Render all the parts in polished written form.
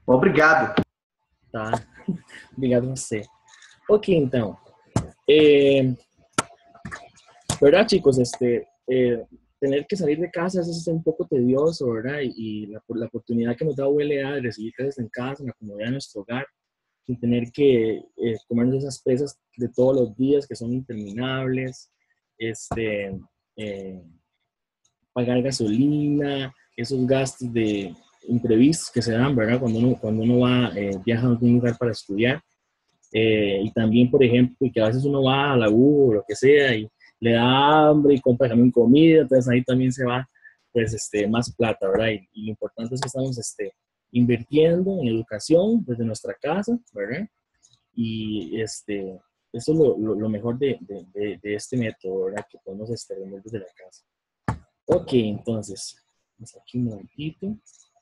Obrigado. Tá? Obrigado a você. Ok, então. Eh, ¿Verdad, chicos? Tener que salir de casa a veces es un poco tedioso, ¿verdad? Y la oportunidad que nos da ULA de recibir clases en casa, en la comodidad de nuestro hogar, sin tener que comernos esas presas de todos los días que son interminables, este, eh, pagar gasolina, esos gastos de imprevistos que se dan, ¿verdad? Cuando uno va, viaja a algún lugar para estudiar. Y también, por ejemplo, que a veces uno va a la U o lo que sea y le da hambre y compra también comida, entonces ahí también se va pues más plata, ¿verdad? Y lo importante es que estamos invirtiendo en educación desde nuestra casa, ¿verdad? Y eso es lo mejor de este método, ¿verdad? Que podemos vender desde la casa. Ok, entonces, vamos aquí un momentito.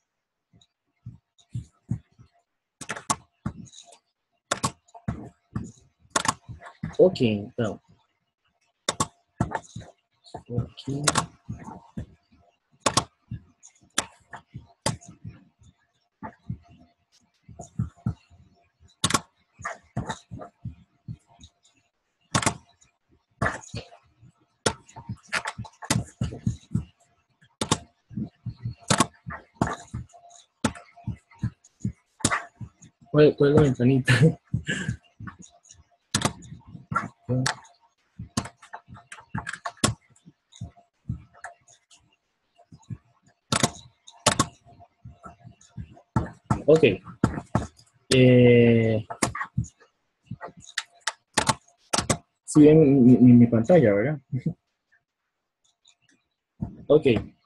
Ok, então. Aqui. ¿Cuál es la ventanita? Ok. Si ven mi pantalla, ¿verdad? Ok.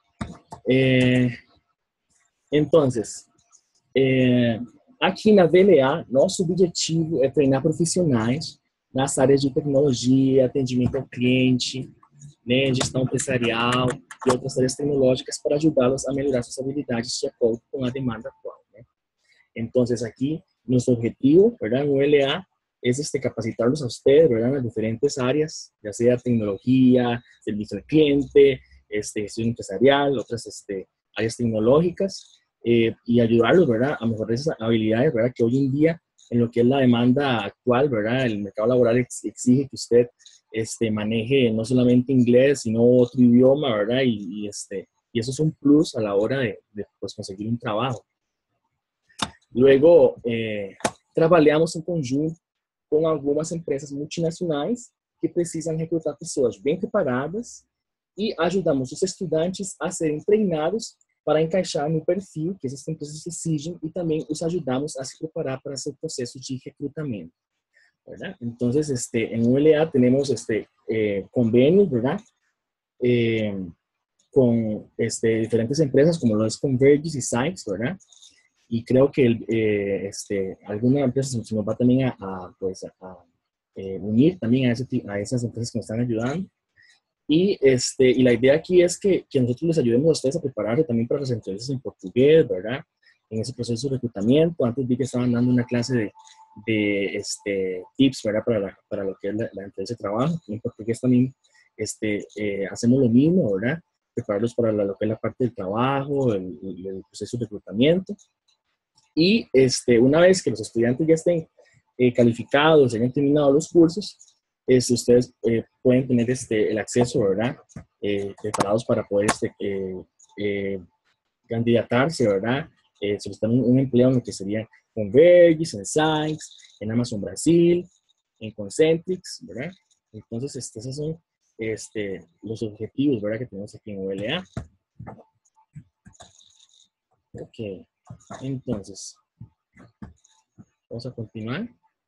Entonces, aqui na VLA, nosso objetivo é treinar profissionais nas áreas de tecnologia, atendimento ao cliente, né, gestão empresarial e outras áreas tecnológicas para ajudá-los a melhorar suas habilidades de acordo com a demanda atual, né? Entonces, aquí nuestro objetivo, ¿verdad? En ULA es capacitarlos a ustedes, ¿verdad? En las diferentes áreas, ya sea tecnología, servicio al cliente, gestión empresarial, otras áreas tecnológicas, y ayudarlos, ¿verdad? A mejorar esas habilidades, ¿verdad? Que hoy en día, en lo que es la demanda actual, ¿verdad? El mercado laboral exige que usted maneje no solamente inglés, sino otro idioma, ¿verdad? Y eso es un plus a la hora de pues, conseguir un trabajo. Luego, trabalhamos em conjunto com algumas empresas multinacionais que precisam recrutar pessoas bem preparadas e ajudamos os estudantes a serem treinados para encaixar no perfil que essas empresas exigem e também os ajudamos a se preparar para seu processo de recrutamento, ¿verdad? Entonces, en ULA tenemos convenios, ¿verdad? Con diferentes empresas como lo es Convergys y Sykes, ¿verdad? Y creo que alguna empresa se nos va también pues, unir también a esas empresas que nos están ayudando. Y la idea aquí es que nosotros les ayudemos a ustedes a prepararse también para las entrevistas en portugués, ¿verdad? En ese proceso de reclutamiento. Antes vi que estaban dando una clase de tips, ¿verdad? Para lo que es la entrevista de trabajo. En portugués también hacemos lo mismo, ¿verdad? Prepararlos para lo que es la parte del trabajo, el proceso de reclutamiento. Y una vez que los estudiantes ya estén calificados, hayan terminado los cursos, ustedes pueden tener el acceso, ¿verdad? Preparados para poder candidatarse, ¿verdad? Solicitar un empleo en lo que sería Convergys, en Sykes, en Amazon Brasil, en Concentrix, ¿verdad? Entonces, esos son los objetivos, ¿verdad? Que tenemos aquí en ULA. Ok. Entonces, vamos a continuar.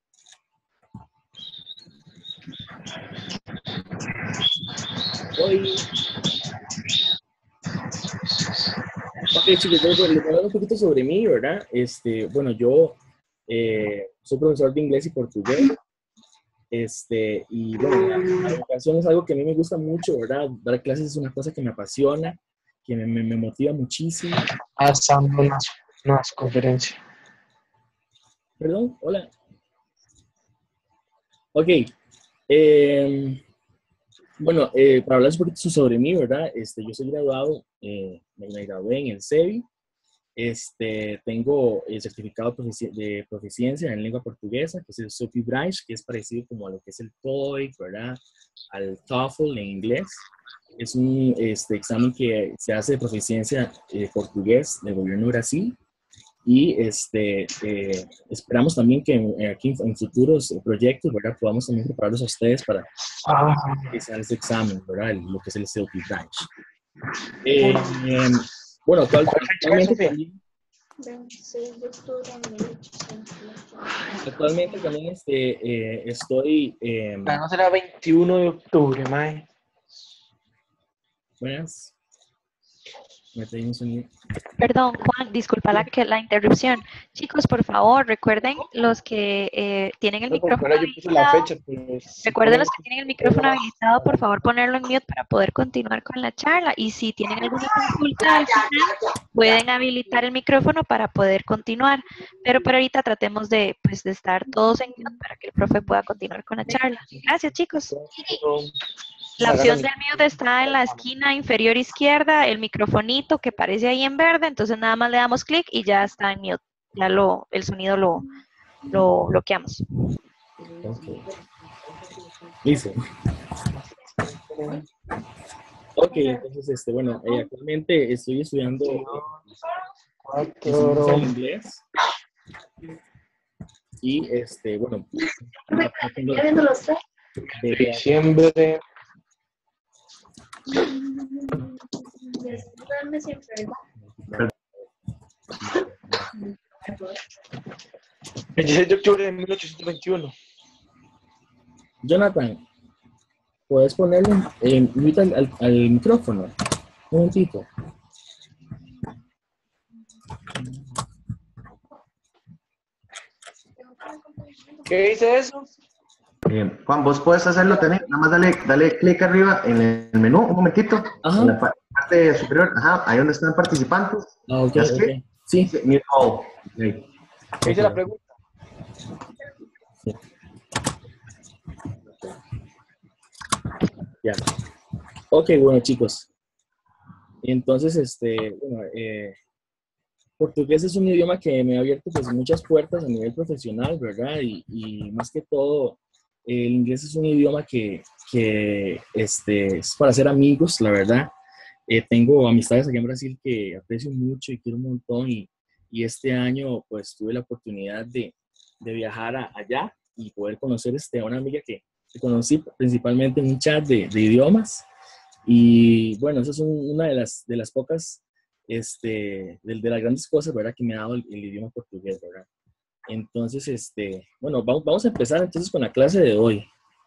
Hoy. Ok, chicos, les voy a hablar un poquito sobre mí, ¿verdad? Bueno, yo soy profesor de inglés y portugués. Y bueno, la educación es algo que a mí me gusta mucho, ¿verdad? Dar clases es una cosa que me apasiona, que me motiva muchísimo. Dando unas conferencias. Perdón, hola. Ok. Bueno, para hablar un poquito sobre mí, ¿verdad? Yo soy graduado, me gradué en el CEBI Tengo el certificado de proficiencia en lengua portuguesa, que es el SOPIBRAIS, que es parecido como a lo que es el TOEIC, ¿verdad? Al TOEFL en inglés. Es un examen que se hace de proficiencia portugués del gobierno de Brasil. Y esperamos también que aquí en futuros proyectos, ¿verdad? Podamos también prepararlos a ustedes para Ah, realizar ese examen, ¿verdad? Lo que es el COPIBRAIS. Bueno, ¿cuál fecha es, actualmente Sofía? también, 26 de octubre de 1808. actualmente también estoy, No será 21 de octubre, mae. buenas, me tengo un sonido. Perdón, Juan, disculpa la interrupción. Chicos, por favor, recuerden los que tienen el No, porque micrófono ahora yo puse la habilitado. fecha, pero si Recuerden ponen los que tienen el micrófono habilitado, por favor, ponerlo en mute para poder continuar con la charla. Y si tienen alguna consulta al final, pueden habilitar el micrófono para poder continuar. Pero por ahorita tratemos pues, de estar todos en mute para que el profe pueda continuar con la charla. Gracias, chicos. La opción del mute está en la esquina inferior izquierda, el microfonito que aparece ahí en verde, entonces nada más le damos clic y ya está en mute. Ya el sonido lo bloqueamos. Ok. Listo. Ok, entonces, bueno, actualmente estoy estudiando enseñanza en inglés y, bueno, ya tengo ¿Ya viendo los tres? diciembre. Duerme siempre, ¿verdad? 26 de octubre de 1821. Jonathan, ¿puedes ponerle mute al micrófono? Un momentito. ¿Qué dice eso? Juan, vos puedes hacerlo también, nada más dale clic arriba en el menú, un momentito, Ajá. en la parte superior, ajá, ahí donde están participantes. Ah, ok, ¿Das ok. clic? Sí. Dice Mute all. Ok. ¿Qué dice la pregunta? Sí. Ya. Ok, bueno, chicos. Entonces, bueno, portugués es un idioma que me ha abierto pues muchas puertas a nivel profesional, ¿verdad? Y más que todo, el inglés es un idioma que es para hacer amigos, la verdad. Tengo amistades aquí en Brasil que aprecio mucho y quiero un montón y este año pues tuve la oportunidad de viajar allá y poder conocer a una amiga que conocí principalmente en un chat de idiomas y bueno, eso es una de las pocas, de las grandes cosas, ¿verdad? Que me ha dado el idioma portugués, ¿verdad? Entonces, bueno, vamos a empezar entonces con a clase de hoje.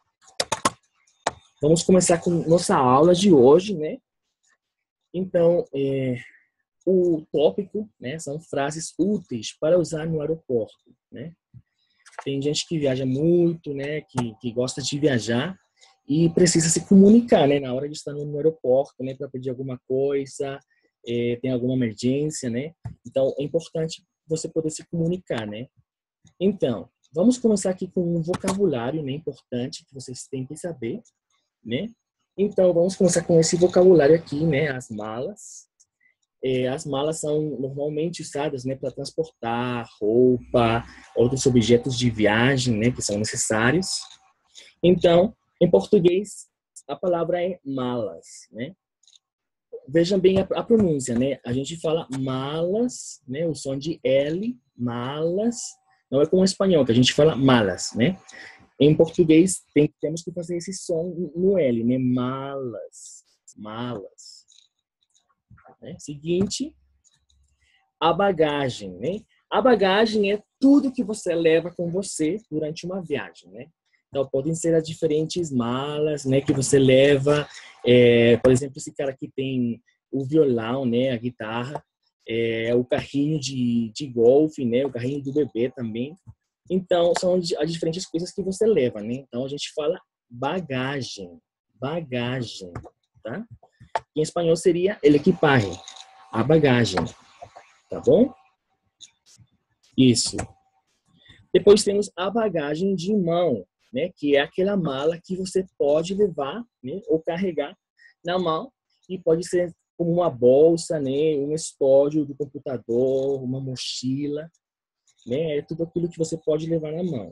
Vamos começar com nossa aula de hoje, né? Então, o tópico, né, são frases úteis para usar no aeroporto, né? Tem gente que viaja muito, né, que gosta de viajar e precisa se comunicar, né, na hora de estar no aeroporto, né, para pedir alguma coisa, tem alguma emergência, né? Então, é importante você poder se comunicar, né? Então, vamos começar aqui com um vocabulário, né, importante que vocês têm que saber, né? Então, vamos começar com esse vocabulário aqui, né, as malas. As malas são normalmente usadas, né, para transportar roupa, outros objetos de viagem, né, que são necessários. Então, em português, a palavra é malas, né? Vejam bem a pronúncia, né? A gente fala malas, né? O som de L, malas. Não é como o espanhol, que a gente fala malas, né? Em português, temos que fazer esse som no L, né? Malas, malas. Seguinte, a bagagem, né? A bagagem é tudo que você leva com você durante uma viagem, né? Então, podem ser as diferentes malas, né, que você leva. Por exemplo, esse cara aqui tem o violão, né, a guitarra, o carrinho de golfe, né, o carrinho do bebê também. Então, são as diferentes coisas que você leva, né? Então, a gente fala bagagem, bagagem, tá? Em espanhol seria el equipaje, a bagagem, tá bom? Isso. Depois temos a bagagem de mão, né? Que é aquela mala que você pode levar, né? Ou carregar na mão e pode ser como uma bolsa, né? Um estojo do computador, uma mochila, né? É tudo aquilo que você pode levar na mão.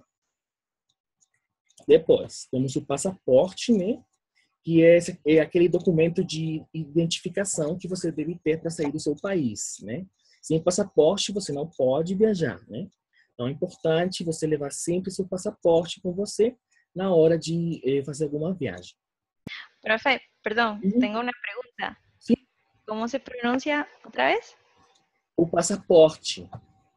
Depois, temos o passaporte, né? Que é aquele documento de identificação que você deve ter para sair do seu país, né? Sem passaporte, você não pode viajar, né? Então, é importante você levar sempre seu passaporte com você na hora de fazer alguma viagem. Profe, perdón, tengo una pregunta. Sí. ¿Cómo se pronuncia otra vez? O passaporte.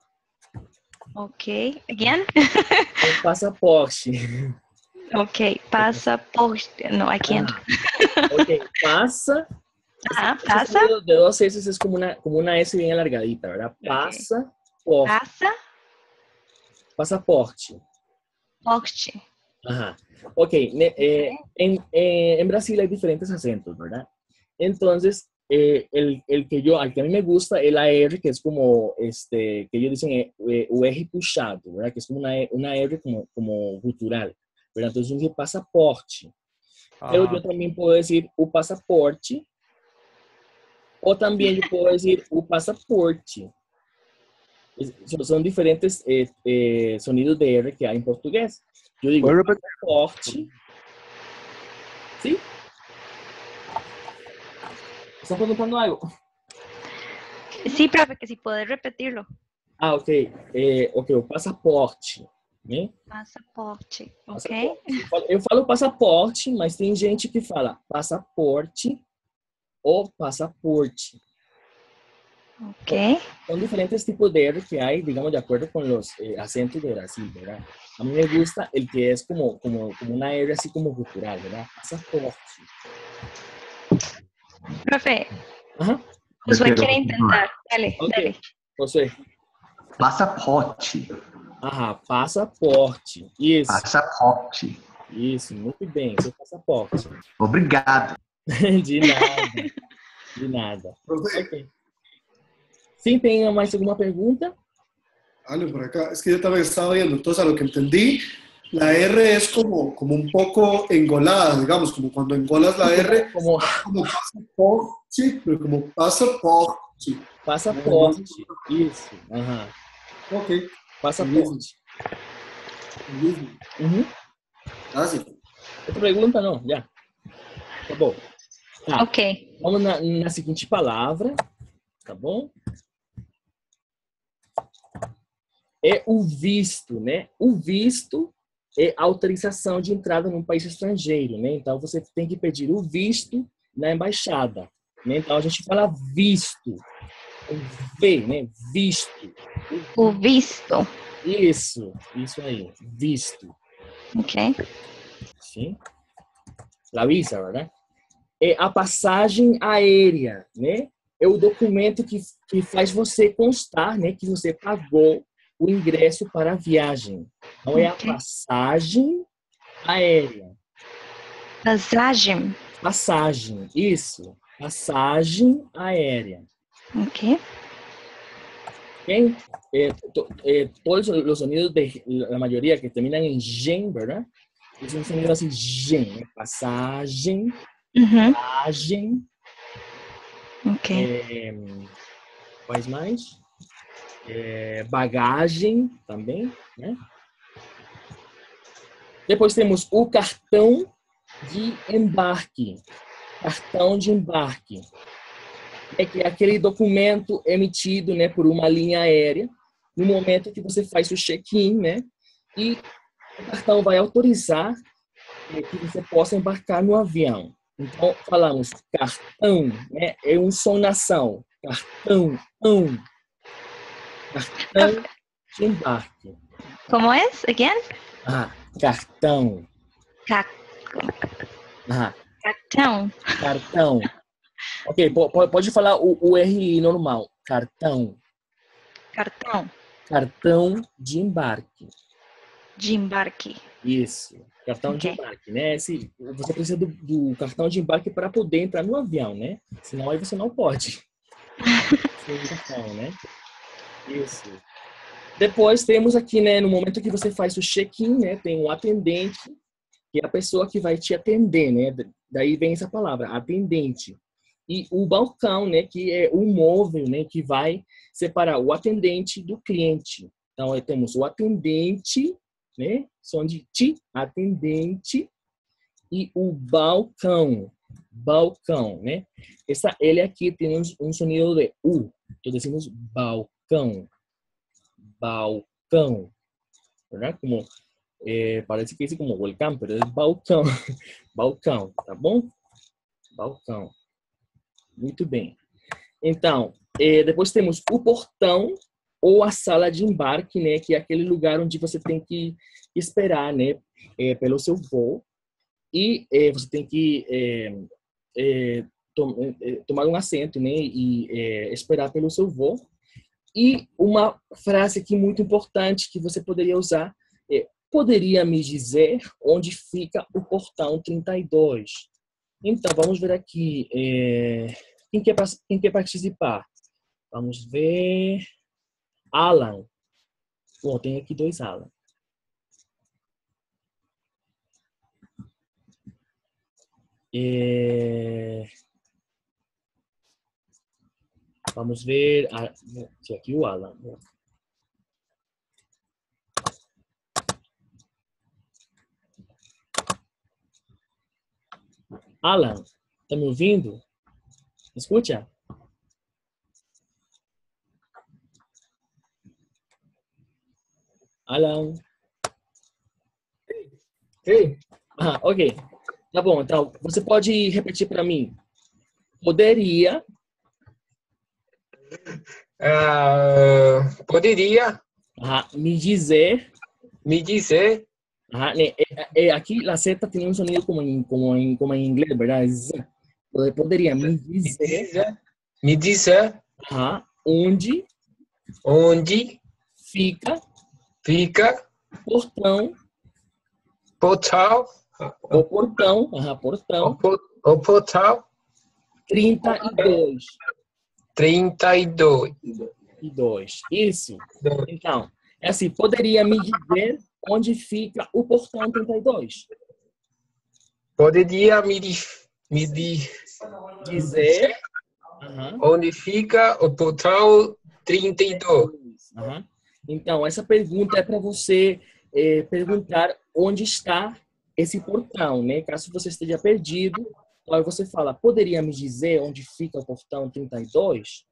Ok, again? O passaporte. Ok, pasaporte. No, I can't. Ok, pasa. Pasa. De dos S es como una S bien alargadita, ¿verdad? Pasa. Okay. Pasa. Pasaporte. Porte. Ajá. Ok, en Brasil hay diferentes acentos, ¿verdad? Entonces, al que a mí me gusta es la R, que es como, que ellos dicen o R puxado, ¿verdad? Que es como una R como gutural, ¿verdad? Entonces, dice pasaporte. Pero yo también puedo decir o pasaporte, o también yo puedo decir o pasaporte. Son diferentes sonidos de R que hay en portugués. Yo digo pasaporte. ¿Sí? ¿Están preguntando algo? Sí, profe, que si puedes repetirlo. Ah, ok. Ok, o passaporte. Né? Passaporte, ok. Passaporte. Eu falo passaporte, mas tem gente que fala passaporte ou passaporte. Ok. Son diferentes tipos de R que hay, digamos, de acuerdo con los acentos de Brasil, ¿verdad? A mí me gusta el que es como una R así como cultural, ¿verdad? Pasaporte. Profe, Ajá. Josué quiere intentar. Dale, Okay. dale. Josué. Passaporte. Ajá, passaporte. Isso. Passaporte. Isso, muito bem. Seu passaporte. Obrigado. De nada. De nada. Ok. ¿Sí tenga más alguna pregunta? Vale, por acá. Es que yo también estaba viendo. Entonces, a lo que entendí, la R es como un poco engolada, digamos, como cuando engolas la R, como pasaporte, sí, pero como pasaporte. Pasaporte, isso. Aham. Ok. Passaporte. Uhum. Gracias. Outra pergunta? Não, já. Tá bom. Tá. Ok. Vamos na seguinte palavra, tá bom? É o visto, né? O visto é autorização de entrada num país estrangeiro, né? Então, você tem que pedir o visto na embaixada, né? Então, a gente fala visto. O V, né? Visto. O visto. Isso aí. Visto. Ok. Sim. La visa, verdade? É a passagem aérea, né? É o documento que faz você constar, né? Que você pagou o ingresso para a viagem. Então, é a passagem aérea. Passagem. Passagem, isso. Passagem aérea. Ok. ¿Okay? Todos los sonidos de la mayoría que terminan en gen, ¿verdad? Es un sonido así, gen, ¿eh? Passagem, passagem. Ok. Quais mais? Bagagem também, né? Depois temos o cartão de embarque. Cartão de embarque. É que é aquele documento emitido, né, por uma linha aérea no momento que você faz o check-in, né? E o cartão vai autorizar que você possa embarcar no avião. Então, falamos cartão, né? É um sonação. Cartão, cartão de embarque. Como é? Again? Cartão. Cartão. Cartão. Ok, pode falar o RI normal. Cartão. Cartão. Cartão de embarque. De embarque. Isso. Cartão de embarque, né? Você precisa do cartão de embarque para poder entrar no avião, né? Senão aí você não pode. Cartão, né? Isso. Depois temos aqui, né? No momento que você faz o check-in, né? Tem um atendente, que é a pessoa que vai te atender, né? Daí vem essa palavra, atendente. e o balcão, né, que é o móvel, né, que vai separar o atendente do cliente. Então, aí temos o atendente, né, som de ti, atendente, e o balcão, né. Essa L aqui tem um sonido de U, então decimos balcão, ¿verdad? Como, parece que dice como volcán, pero es balcão, balcão, tá bom? Balcão. Muito bem. Então, depois temos o portão ou a sala de embarque, né? Que é aquele lugar onde você tem que esperar, né? Pelo seu voo. E você tem que tomar um assento, né? E esperar pelo seu voo. E uma frase aqui muito importante que você poderia usar é: poderia me dizer onde fica o portão 32? Então, vamos ver aqui. Quem quer participar? Vamos ver. Alan. Bom, tem aqui 2 Alan. Vamos ver. Aqui o Alan. Alan, tá me ouvindo? Escuta. Alan. Sim. Ok. Tá bom, então, você pode repetir para mim. Poderia. Poderia Me dizer. né, Aqui a seta tem um sonido como em inglês, verdade? Poderia me dizer. Onde fica portão. O portão. O portão 32. 32. Isso. Então, é assim, poderia me dizer onde fica o portão 32? Poderia me Dizer. onde fica o portão 32? Então, essa pergunta é para você perguntar onde está esse portão, né? Caso você esteja perdido, aí você fala: poderia me dizer onde fica o portão 32?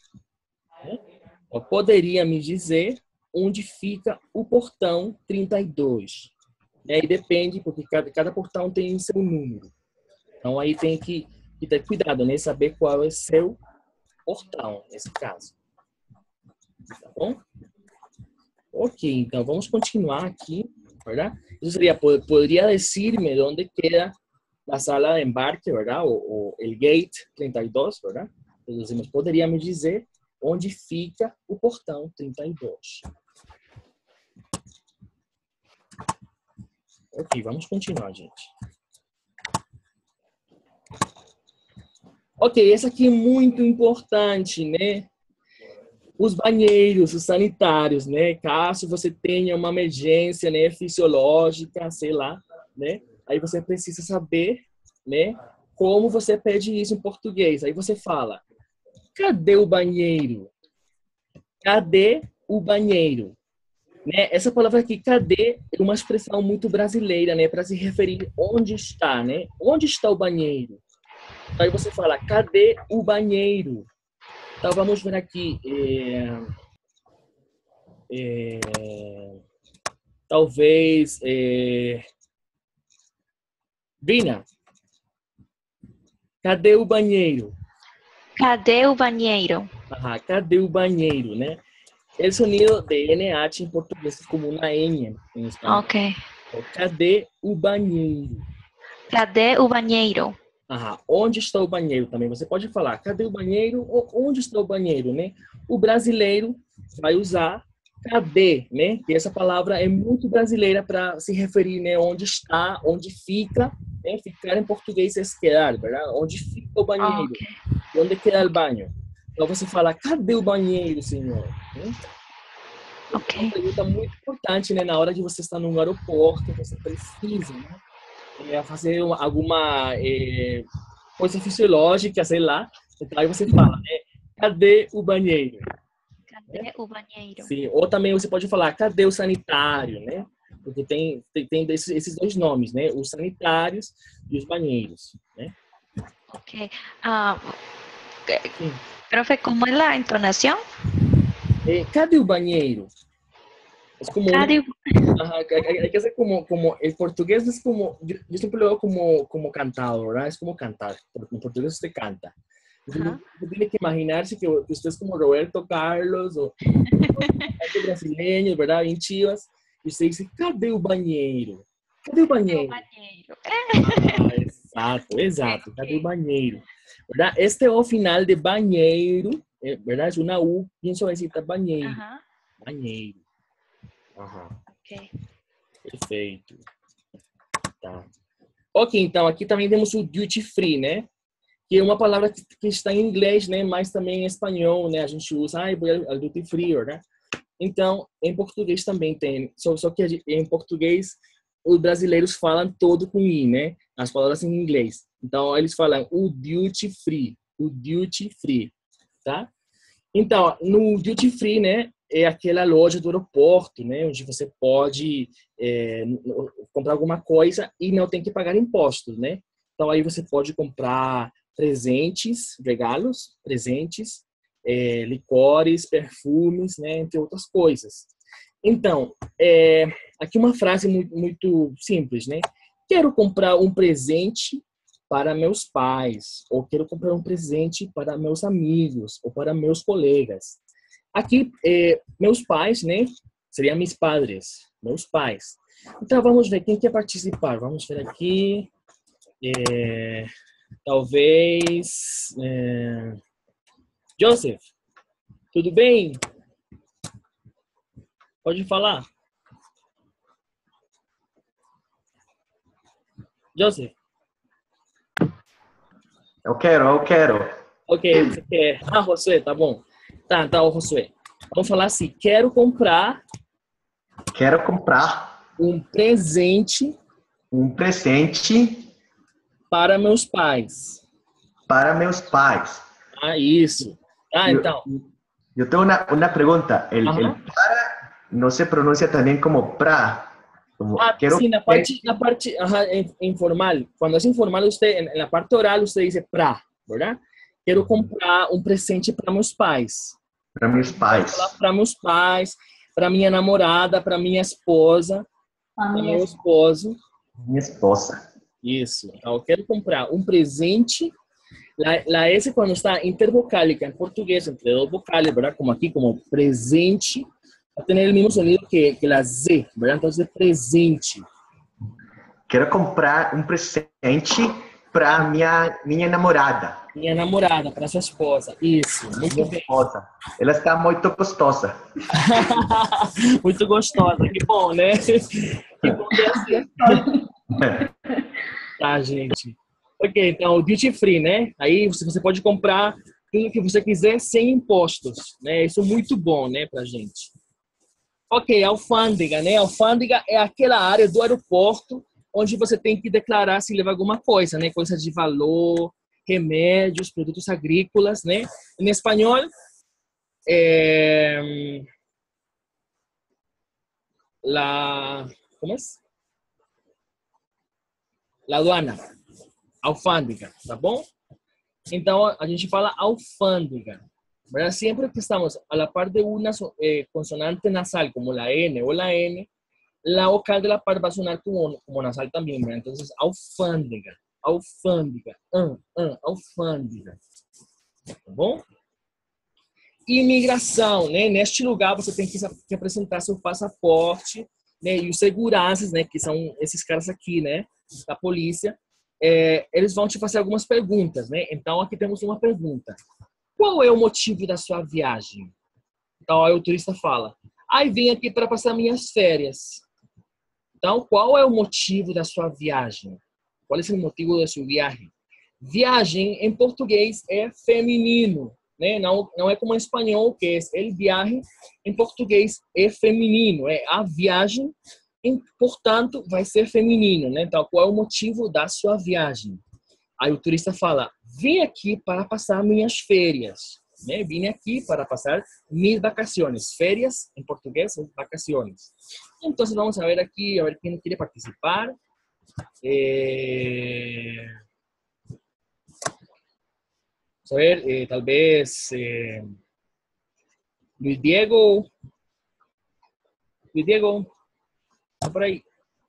Poderia me dizer onde fica o portão 32? E aí depende, porque cada portão tem seu número. Então aí tem que ter cuidado, né? Saber qual é o seu portão, nesse caso. Tá bom? Ok, então vamos continuar aqui, ¿verdad? Eso sería, podría decirme dónde queda la sala de embarque, ¿verdad? O el gate 32, ¿verdad? Entonces decimos, poderia me dizer onde fica o portão 32. Ok, vamos continuar, gente. Ok, esse aqui é muito importante, né? Os banheiros, os sanitários, né? Caso você tenha uma emergência, né, fisiológica, sei lá, né? Aí você precisa saber, né, como você pede isso em português. Aí você fala: cadê o banheiro? Cadê o banheiro? Né? Essa palavra aqui, cadê, é uma expressão muito brasileira, né, para se referir onde está, né? Onde está o banheiro? Aí você fala: cadê o banheiro? Então, vamos ver aqui. Talvez... Vina, cadê o banheiro? Cadê o banheiro? Cadê o banheiro, né? O sonido de NH em português é como uma N em espanhol. Ok. Cadê o banheiro? Cadê o banheiro? Onde está o banheiro também? Você pode falar: cadê o banheiro? Ou onde está o banheiro, né? O brasileiro vai usar cadê, né? E essa palavra é muito brasileira para se referir, né? Onde está, onde fica, né? Ficar em português é quedar, verdade? Onde fica o banheiro? Ok. Onde queda o banho? Então você fala: cadê o banheiro, senhor? Ok. É uma pergunta muito importante, né? Na hora de você estar num aeroporto, você precisa, né? Fazer alguma coisa fisiológica, sei lá. Então aí você fala, né? Cadê o banheiro? Cadê o banheiro? Sim. Ou também você pode falar, cadê o sanitário, né? Porque tem esses dois nomes, né? Os sanitários e os banheiros, né? Ok. Sim. Profe, ¿cómo es la entonación? Cadê o banheiro? Es como Cadê hay que hacer como el portugués es como, yo siempre lo veo como cantado, ¿verdad? Es como cantar, porque en portugués usted canta. Usted tiene que imaginarse que usted es como Roberto Carlos o brasileños, ¿verdad? Bien chivas. Y usted dice, cadê o banheiro? Cadê o banheiro? Exato. Cadê o banheiro? ¿Verdad? Este O final de banheiro, ¿verdad? Es una U bien suavecita, banheiro. Banheiro. Ok. Perfeito. Tá. Ok, então aqui também temos o duty free, né? Que é uma palavra que está em inglês, né? Mas também em espanhol, né? A gente usa, vou ao duty free, né? Então, em português também tem. Só que em português, os brasileiros falam todo com I, né? As palavras em inglês. Então, eles falam o duty free, tá? Então, no duty free, né? É aquela loja do aeroporto, né? Onde você pode comprar alguma coisa e não tem que pagar impostos, né? Então, aí você pode comprar presentes, regalos, presentes, licores, perfumes, né? Entre outras coisas. Então, aqui uma frase muito simples, né? Quero comprar um presente para meus pais, ou quero comprar um presente para meus amigos, ou para meus colegas. Aqui, meus pais, né? Seriam meus padres, meus pais. Então, vamos ver quem quer participar. Vamos ver aqui. Talvez... Joseph, tudo bem? Pode falar. Joseph. Eu quero. Ok, você quer. Josué, tá bom. Tá, Josué. Vamos falar assim, quero comprar um presente para meus pais. Isso. Então. Eu tenho uma pergunta. El para não se pronuncia também como pra. Sí, na parte informal. Cuando es informal, usted, en la parte oral, usted dice pra, ¿verdad? Quero comprar um presente para meus pais. Para meus pais. Para meus pais, para minha namorada, para minha esposa, para meu esposo. Minha esposa. Isso. Então, eu quero comprar um presente. La S quando está intervocálica em português, entre dos vocales, ¿verdad? Como aqui, como presente, va a tener el mismo sonido que la Z, ¿verdad? Entonces, presente. Quero comprar um presente para minha namorada. Minha namorada, para sua esposa. Isso, muito minha bem. Esposa. Ela está muito gostosa. Muito gostosa, que bom, né? Que bom que é assim. Tá, gente. Ok, então, duty free, né? Aí você pode comprar tudo que você quiser sem impostos, né? Isso é muito bom, né, pra gente. Ok, alfândega, né? Alfândega é aquela área do aeroporto onde você tem que declarar se leva alguma coisa, né? Coisas de valor, remédios, produtos agrícolas, né? Em espanhol, ¿cómo es? La aduana, alfândega, tá bom? Então, a gente fala alfândega. ¿Verdad? Siempre que estamos a la par de una consonante nasal, como la N o la N, la vocal de la par va a sonar como nasal también, ¿verdad? Entonces, alfândega, alfândega, alfândega. Tá bom? Imigração, né? Neste lugar você tem que apresentar seu passaporte, né? E os seguranças, né? Que são esses caras aqui, né? Da polícia. Eles vão te fazer algumas perguntas, né? Então, aqui temos uma pergunta. Qual é o motivo da sua viagem? Então, aí o turista fala, vim aqui para passar minhas férias. Então, qual é o motivo da sua viagem? Qual é o motivo da sua viagem? Viagem, em português, é feminino, né? Não é como em espanhol, que é el viaje. Em português, é feminino, é a viagem, e, portanto, vai ser feminino, né? Então, qual é o motivo da sua viagem? aí o turista fala, vim aqui para passar minhas férias, né? Vim aqui para passar mis vacaciones. Férias, em português, são vacaciones. Então, vamos ver aqui, a ver quem quer participar. Vamos a ver, talvez Luis Diego. Luis Diego, está por ahí.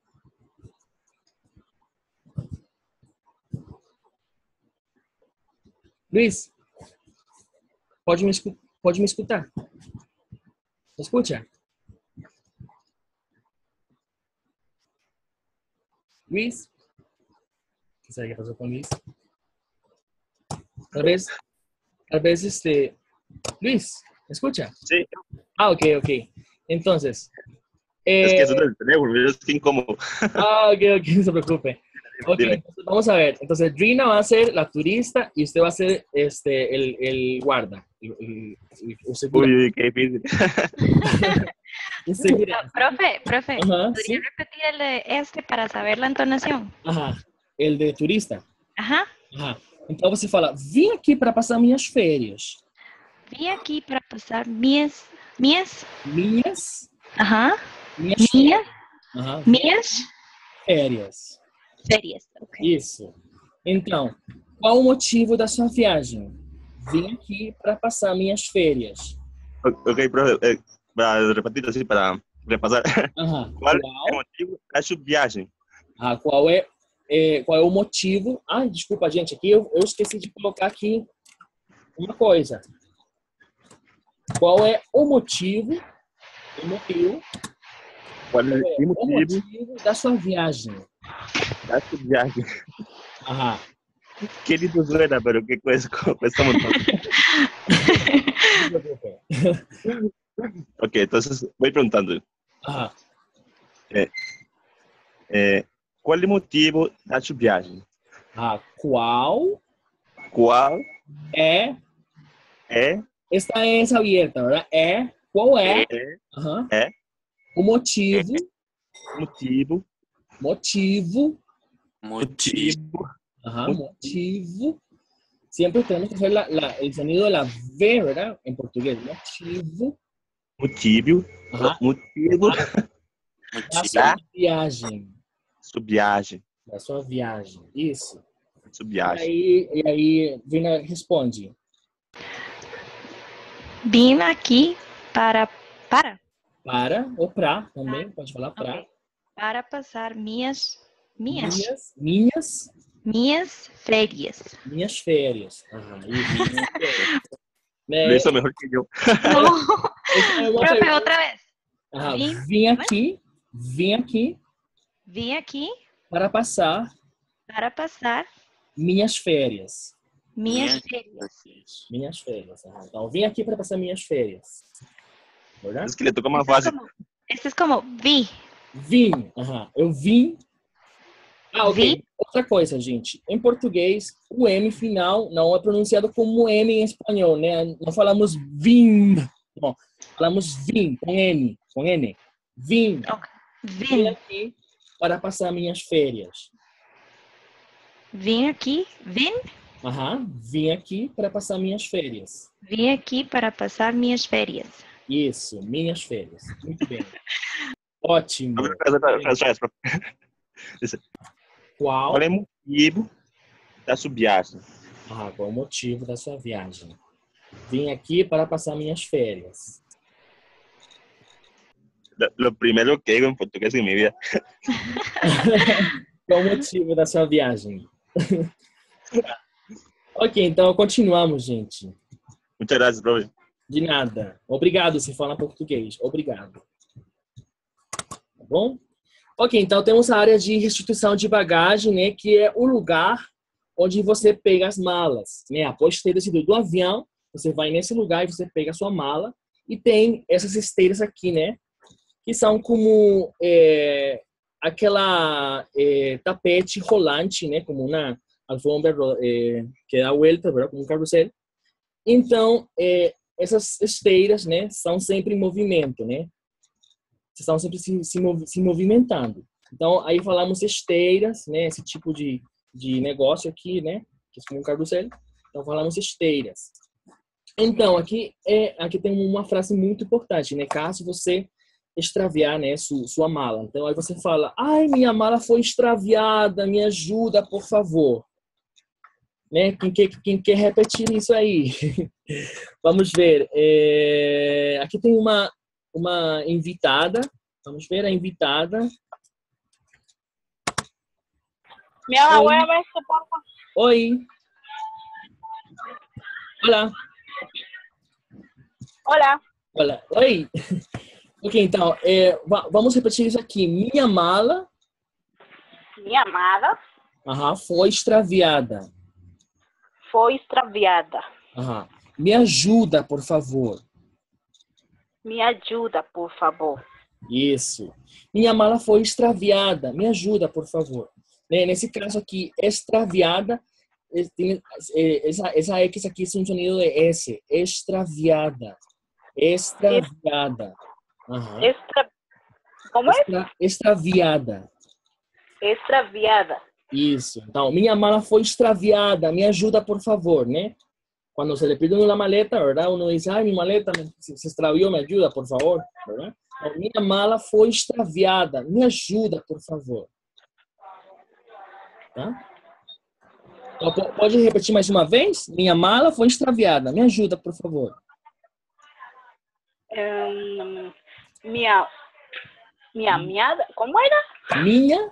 Luis, pode me escutar? ¿Me escucha? Luis, ¿qué sabe qué pasó con Luis? Tal vez, Luis, ¿me escucha? Sí. Ah, ok. Entonces, Es que eso del teléfono, es que incómodo. ok, no se preocupe. Ok, entonces vamos a ver. Entonces, Drina va a ser la turista y usted va a ser el guarda. El seguro. Uy, qué difícil. Profe, Ajá, ¿podría sí. repetir el de para saber la entonación? Ajá, el de turista. Ajá. Ajá. Então você fala, vim aqui para passar minhas férias. Vim aqui para passar minhas. Ajá. Aham, Minhas férias. férias. Ok. Isso. Então, qual o motivo da sua viagem? Vim aqui para passar minhas férias. Ok, profe, para repetir así, para repasar. Aham. ¿Cuál es el motivo de su viaje? Ah, qual é o motivo? Ah, desculpa, gente, aqui eu esqueci de colocar aqui uma coisa. Qual é o motivo? ¿Cuál es el O motivo da sua viagem? de su viaje? Ajá. Qué lindo suena, pero qué cuesta un montón. Não se preocupe. Ok, entonces voy preguntando. Ajá. ¿Cuál es el motivo de su viaje? Ah, qual ¿Cuál é? es Esta é abierta, ¿verdad? Qual é? el Ajá. É. O motivo. motivo Ajá, motivo. Siempre tenemos que hacer el sonido de la V, ¿verdad? En portugués. Motivo. Ajá. motivo Da sua viagem. su viaje. Da sua viagem. Isso. Su viaje. E aí, Vina responde. Vim aqui para Para ou pra também. Pode falar pra. Ok. Para passar minhas férias. Minhas férias. Ajá, isso. Lo hizo mejor que yo. Profe, otra vez. Ajá, Vim aqui para passar minhas férias. minhas férias. Minhas férias. Ajá. Então, vim aqui para passar minhas férias. ¿Verdad? Es que le toca más fácil. Este es como vi. Vim. Ajá. Eu vim. Ah, ok. Vi. Outra coisa, gente. Em português, o M final não é pronunciado como M em espanhol, né? Não falamos vim. Não. Falamos vim, com N. Com N. Vim. Vim Vim. aqui para passar minhas férias. Vim aqui. Aham. Vim aqui para passar minhas férias. Vim aqui para passar minhas férias. Isso, minhas férias. Muito bem. Ótimo. Qual? ¿Cuál es el motivo de su viaje? Ah, qual o motivo da sua viagem? Vim aqui para passar minhas férias. Lo primero que digo en portugués en mi vida. Qual o motivo da sua viagem? Ok, então continuamos, gente. Muchas gracias, profe. De nada. Obrigado, se fala português. Obrigado. Tá bom? Ok, então temos a área de restituição de bagagem, né? Que é o lugar onde você pega as malas, né? Após ter descido do avião, você vai nesse lugar e você pega a sua mala. E tem essas esteiras aqui, né? Que são como aquela tapete rolante, né? Como uma alfombra que dá vuelta, ¿verdad? Como um carrossel. Então, essas esteiras, né? São sempre em movimento, né? Estão sempre se movimentando. Então, aí falamos esteiras, né? Esse tipo de de negócio aqui, né? Que é um carrossel. Então, falamos esteiras. Então, aqui tem uma frase muito importante, né? Caso você extraviar, né, sua mala. Então, aí você fala, ai, minha mala foi extraviada, me ajuda, por favor. Né? Quem quer repetir isso aí? Vamos ver. Aqui tem uma invitada. Vamos ver a invitada. Minha abuela vai supor. Oi. Olá. Olá. Olá. Oi. Ok, então, vamos repetir isso aqui. Minha mala. Minha mala. Foi extraviada. Foi extraviada. Me ajuda, por favor. Me ajuda, por favor. Isso. Minha mala foi extraviada. Me ajuda, por favor. Nesse caso aqui, extraviada, essa X aqui é um sonido de S. Extraviada. Extraviada. Como é? Extraviada. Extraviada. Isso. Então, minha mala foi extraviada. Me ajuda, por favor, né? Quando se le pide una maleta, ¿verdad? Uno dice, ay, mi maleta se extravió, me ayuda, por favor, ¿verdad? Então, minha mala foi extraviada. Me ajuda, por favor. Tá? Então, pode repetir mais uma vez? Minha mala foi extraviada. Me ajuda, por favor. Minha, como era? Minha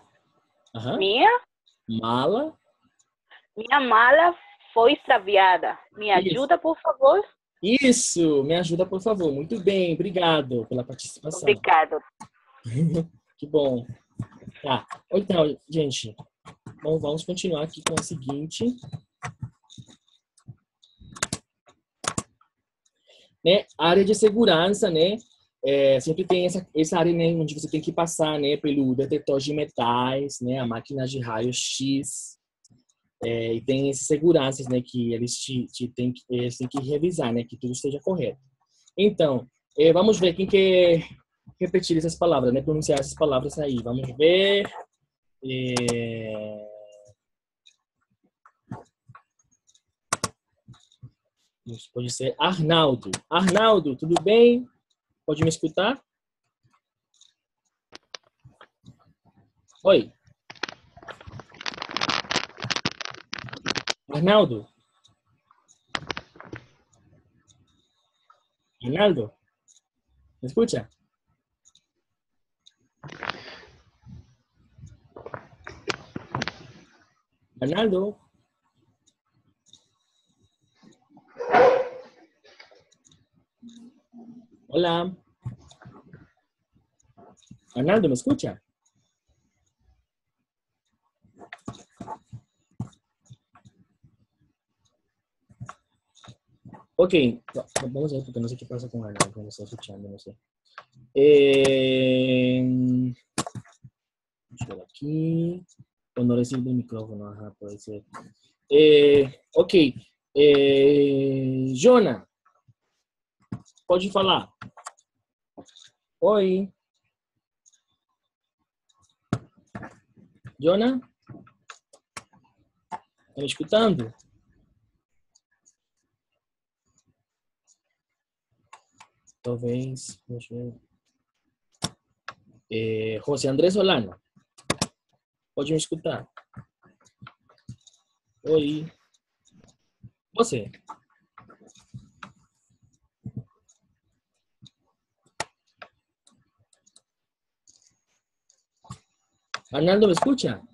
mala. Minha mala foi extraviada. Me ajuda, por favor. Isso, me ajuda, por favor. Muito bem, obrigado pela participação. Obrigado. Que bom. Tá, então, gente, bom, vamos continuar aqui com o seguinte. Né, área de segurança, né? Sempre tem essa área, né, onde você tem que passar, né, pelo detetor de metais, né, a máquina de raio-x, e tem essas seguranças, né, que eles têm que revisar, né, que tudo esteja correto. Então, vamos ver quem quer repetir essas palavras, né, pronunciar essas palavras aí. Vamos ver. Pode ser Arnaldo. Arnaldo, tudo bem? Pode me escutar? Oi. Arnaldo? Arnaldo? ¿Me escucha? Arnaldo? Hola. Arnaldo, ¿me escucha? Ok, vamos a ver porque no sé qué pasa con Arnaldo, no está escuchando, no sé. Vamos a ver aquí. Cuando recibe el micrófono, ajá, puede ser. Ok. Jona, pode falar. Oi. Jona? Tá me escutando? Talvez. Deixa eu ver. José Andrés Solano. Pode me escutar? Oi. Você. Arnaldo, ¿me escucha?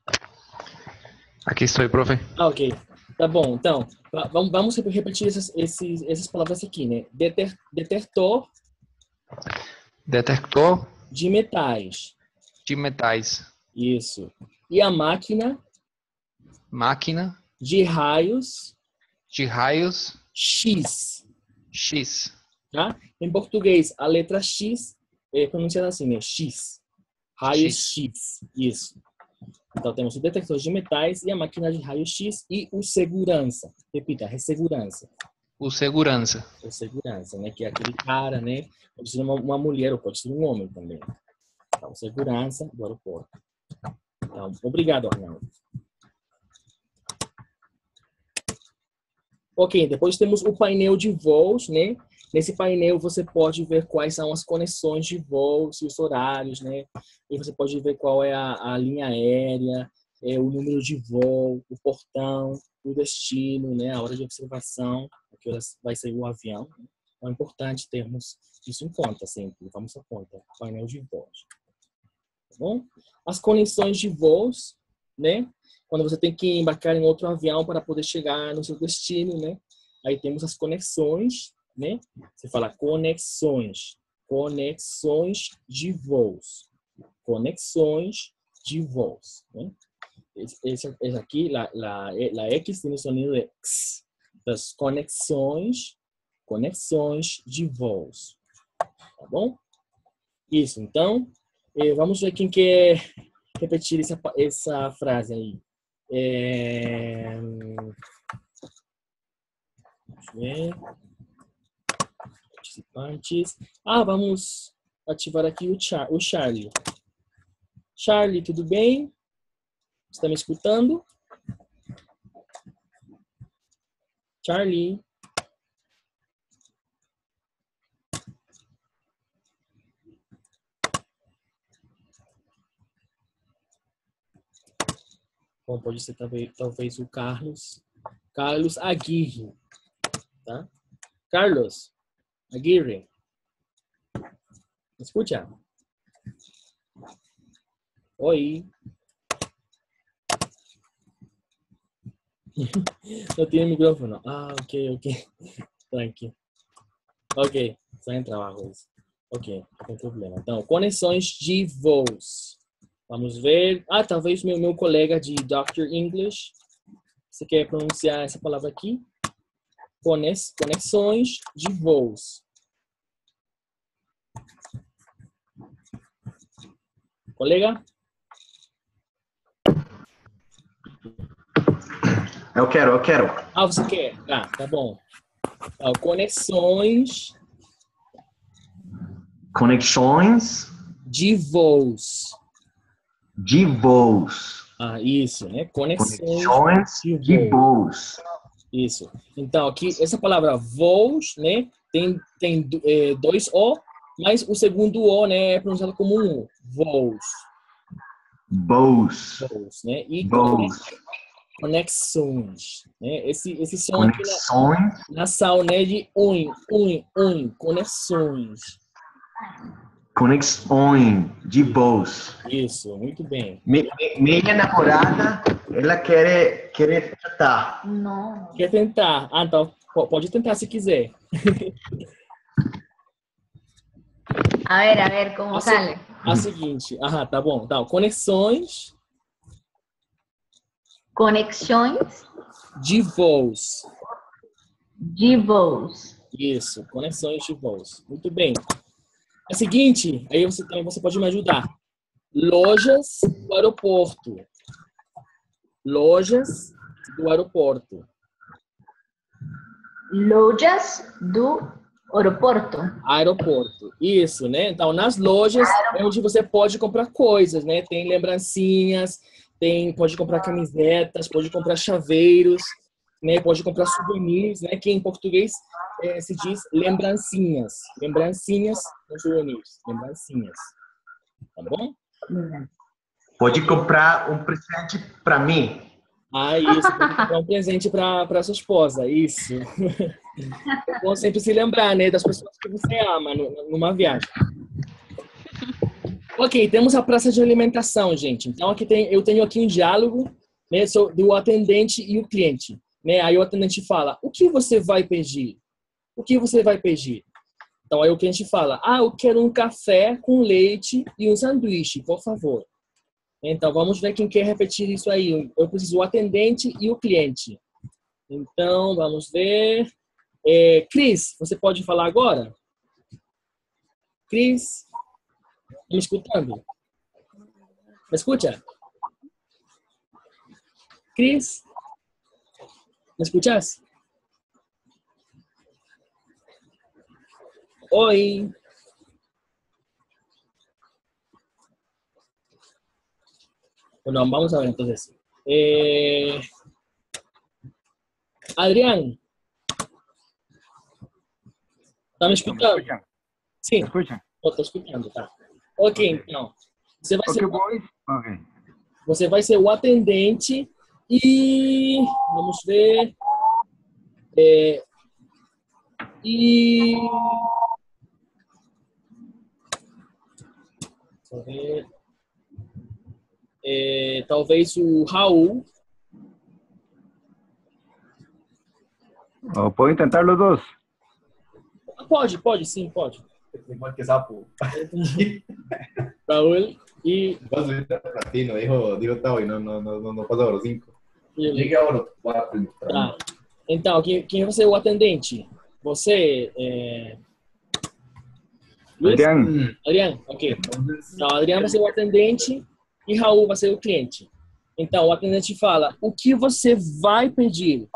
Aqui estou, profe. Ok. Tá bom. Então, vamos repetir essas palavras aqui, né? Detetor. Detector de metais. De metais. Isso. E a máquina. Máquina. De raios. De raios. X. X. Tá? Em português, a letra X é pronunciada assim, né? X. Raios X. Isso. Então, temos o detector de metais e a máquina de raio-x e o segurança. Repita, é segurança. O segurança. O segurança, né? Que é aquele cara, né? Pode ser uma mulher ou pode ser um homem também. Então, segurança do aeroporto. Então, obrigado, Arnaldo. Ok, depois temos o painel de voos, né? Nesse painel você pode ver quais são as conexões de voos e os horários, né? E você pode ver qual é a linha aérea, o número de voo, o portão, o destino, né? A hora de observação, a que horas vai sair o avião. Então é importante termos isso em conta sempre. Vamos a conta, painel de voos. Tá bom? As conexões de voos, né? Quando você tem que embarcar em outro avião para poder chegar no seu destino, né? Aí temos as conexões, né? Você fala conexões de voos, conexões de voos, né? Esse aqui, la X tem o sonido de X, das conexões de voos, tá bom? Isso, então, vamos ver quem quer repetir essa frase aí. Deixa eu ver. Participantes. Vamos ativar aqui o Charlie. Charlie, tudo bem? Você está me escutando? Charlie. Bom, pode ser talvez o Carlos. Carlos Aguirre. Tá? Carlos Aguirre. Escucha. Oi. No tiene micrófono. Ok. Tranquilo. Ok, está em trabalho. Ok, não tem problema. Então, conexões de voos. Vamos ver. Talvez meu colega de Dr. English. Você quer pronunciar essa palavra aqui? Conexões de voos. Colega? Eu quero. Você quer? Tá bom. Conexões de voos. Isso, né? Conexões de voos. Isso. Então, aqui, essa palavra voos, né? Tem dois O, mas o segundo O, né? É pronunciado como um O. Voos. Voos, né? E conexões, né? Esse som aqui nasal, né? De conexões. Conexões de voos. Isso, muito bem. Minha namorada, ela quer tentar. Não. Quer tentar? Então, pode tentar se quiser. A ver, como sale. A seguinte. Tá bom. Então, conexões de voos. Isso, conexões de voos. Muito bem. A seguinte, aí você pode me ajudar. Lojas do aeroporto. Lojas do aeroporto. Aeroporto. Isso, né? Então, nas lojas é onde você pode comprar coisas, né? Tem lembrancinhas, pode comprar camisetas, pode comprar chaveiros, né? Pode comprar souvenirs, né? Que em português se diz lembrancinhas. Lembrancinhas com souvenirs. Lembrancinhas. Tá bom? Pode comprar um presente para mim. Isso. Pode comprar um presente para sua esposa. Isso. É bom sempre se lembrar, né? Das pessoas que você ama numa viagem. Ok, temos a praça de alimentação, gente. Então, eu tenho aqui um diálogo, né, do atendente e o cliente. Né? Aí o atendente fala, o que você vai pedir? O que você vai pedir? Então, aí o cliente fala, eu quero um café com leite e um sanduíche, por favor. Então, vamos ver quem quer repetir isso aí. Eu preciso do atendente e o cliente. Então, vamos ver. Cris, você pode falar agora? Cris, me escutando? Me escuta? Cris, me escutas? Oi. Bueno, vamos a ver entonces. Adrián, Tá me escutando? Sim. Escucha. Estou escutando, tá. Ok, então. Você vai ser... Ok. Você vai ser o atendente e... Vamos ver... E... Deixa eu ver... talvez o Raul. ¿O puedo intentar los dos? Pode, sim, pode. Igual que sapo. Raúl y... Platino, dijo Tao y no pasa por 5. Llegué a por 4. Tá. Então, quem vai ser o atendente? Você, Luiz? Adriano, ok. Então, Adriano vai ser o atendente e Raul vai ser o cliente. Então, o atendente fala, o que você vai pedir?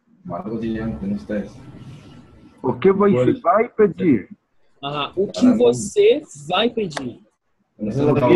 O que você vai pedir? O que você vai pedir? O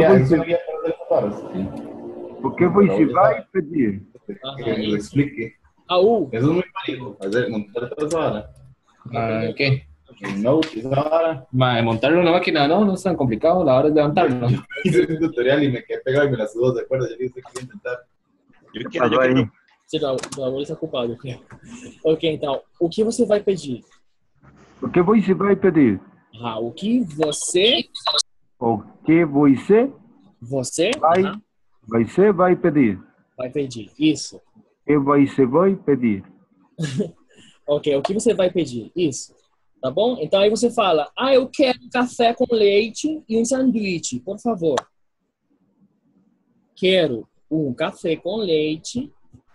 que você vai pedir? Que me lo explique. Raúl. Eso es muy válido. Montar toda esa vara. ¿Qué? No, esa vara. Montar una máquina no es tan complicado, la hora es levantarlo. Hice un tutorial y me quedé pegado y me las subo, ¿de acuerdo? Yo dije que quería intentar. Yo quiero. Sim, Raúl está ocupado. Ok, então, o que você vai pedir? O que você vai pedir? O que você... O que você... Você... Você vai pedir. Vai pedir, isso. O que você vai pedir. Ok, o que você vai pedir? Isso. Tá bom? Então aí você fala, eu quero um café com leite e um sanduíche, por favor. Quero um café com leite.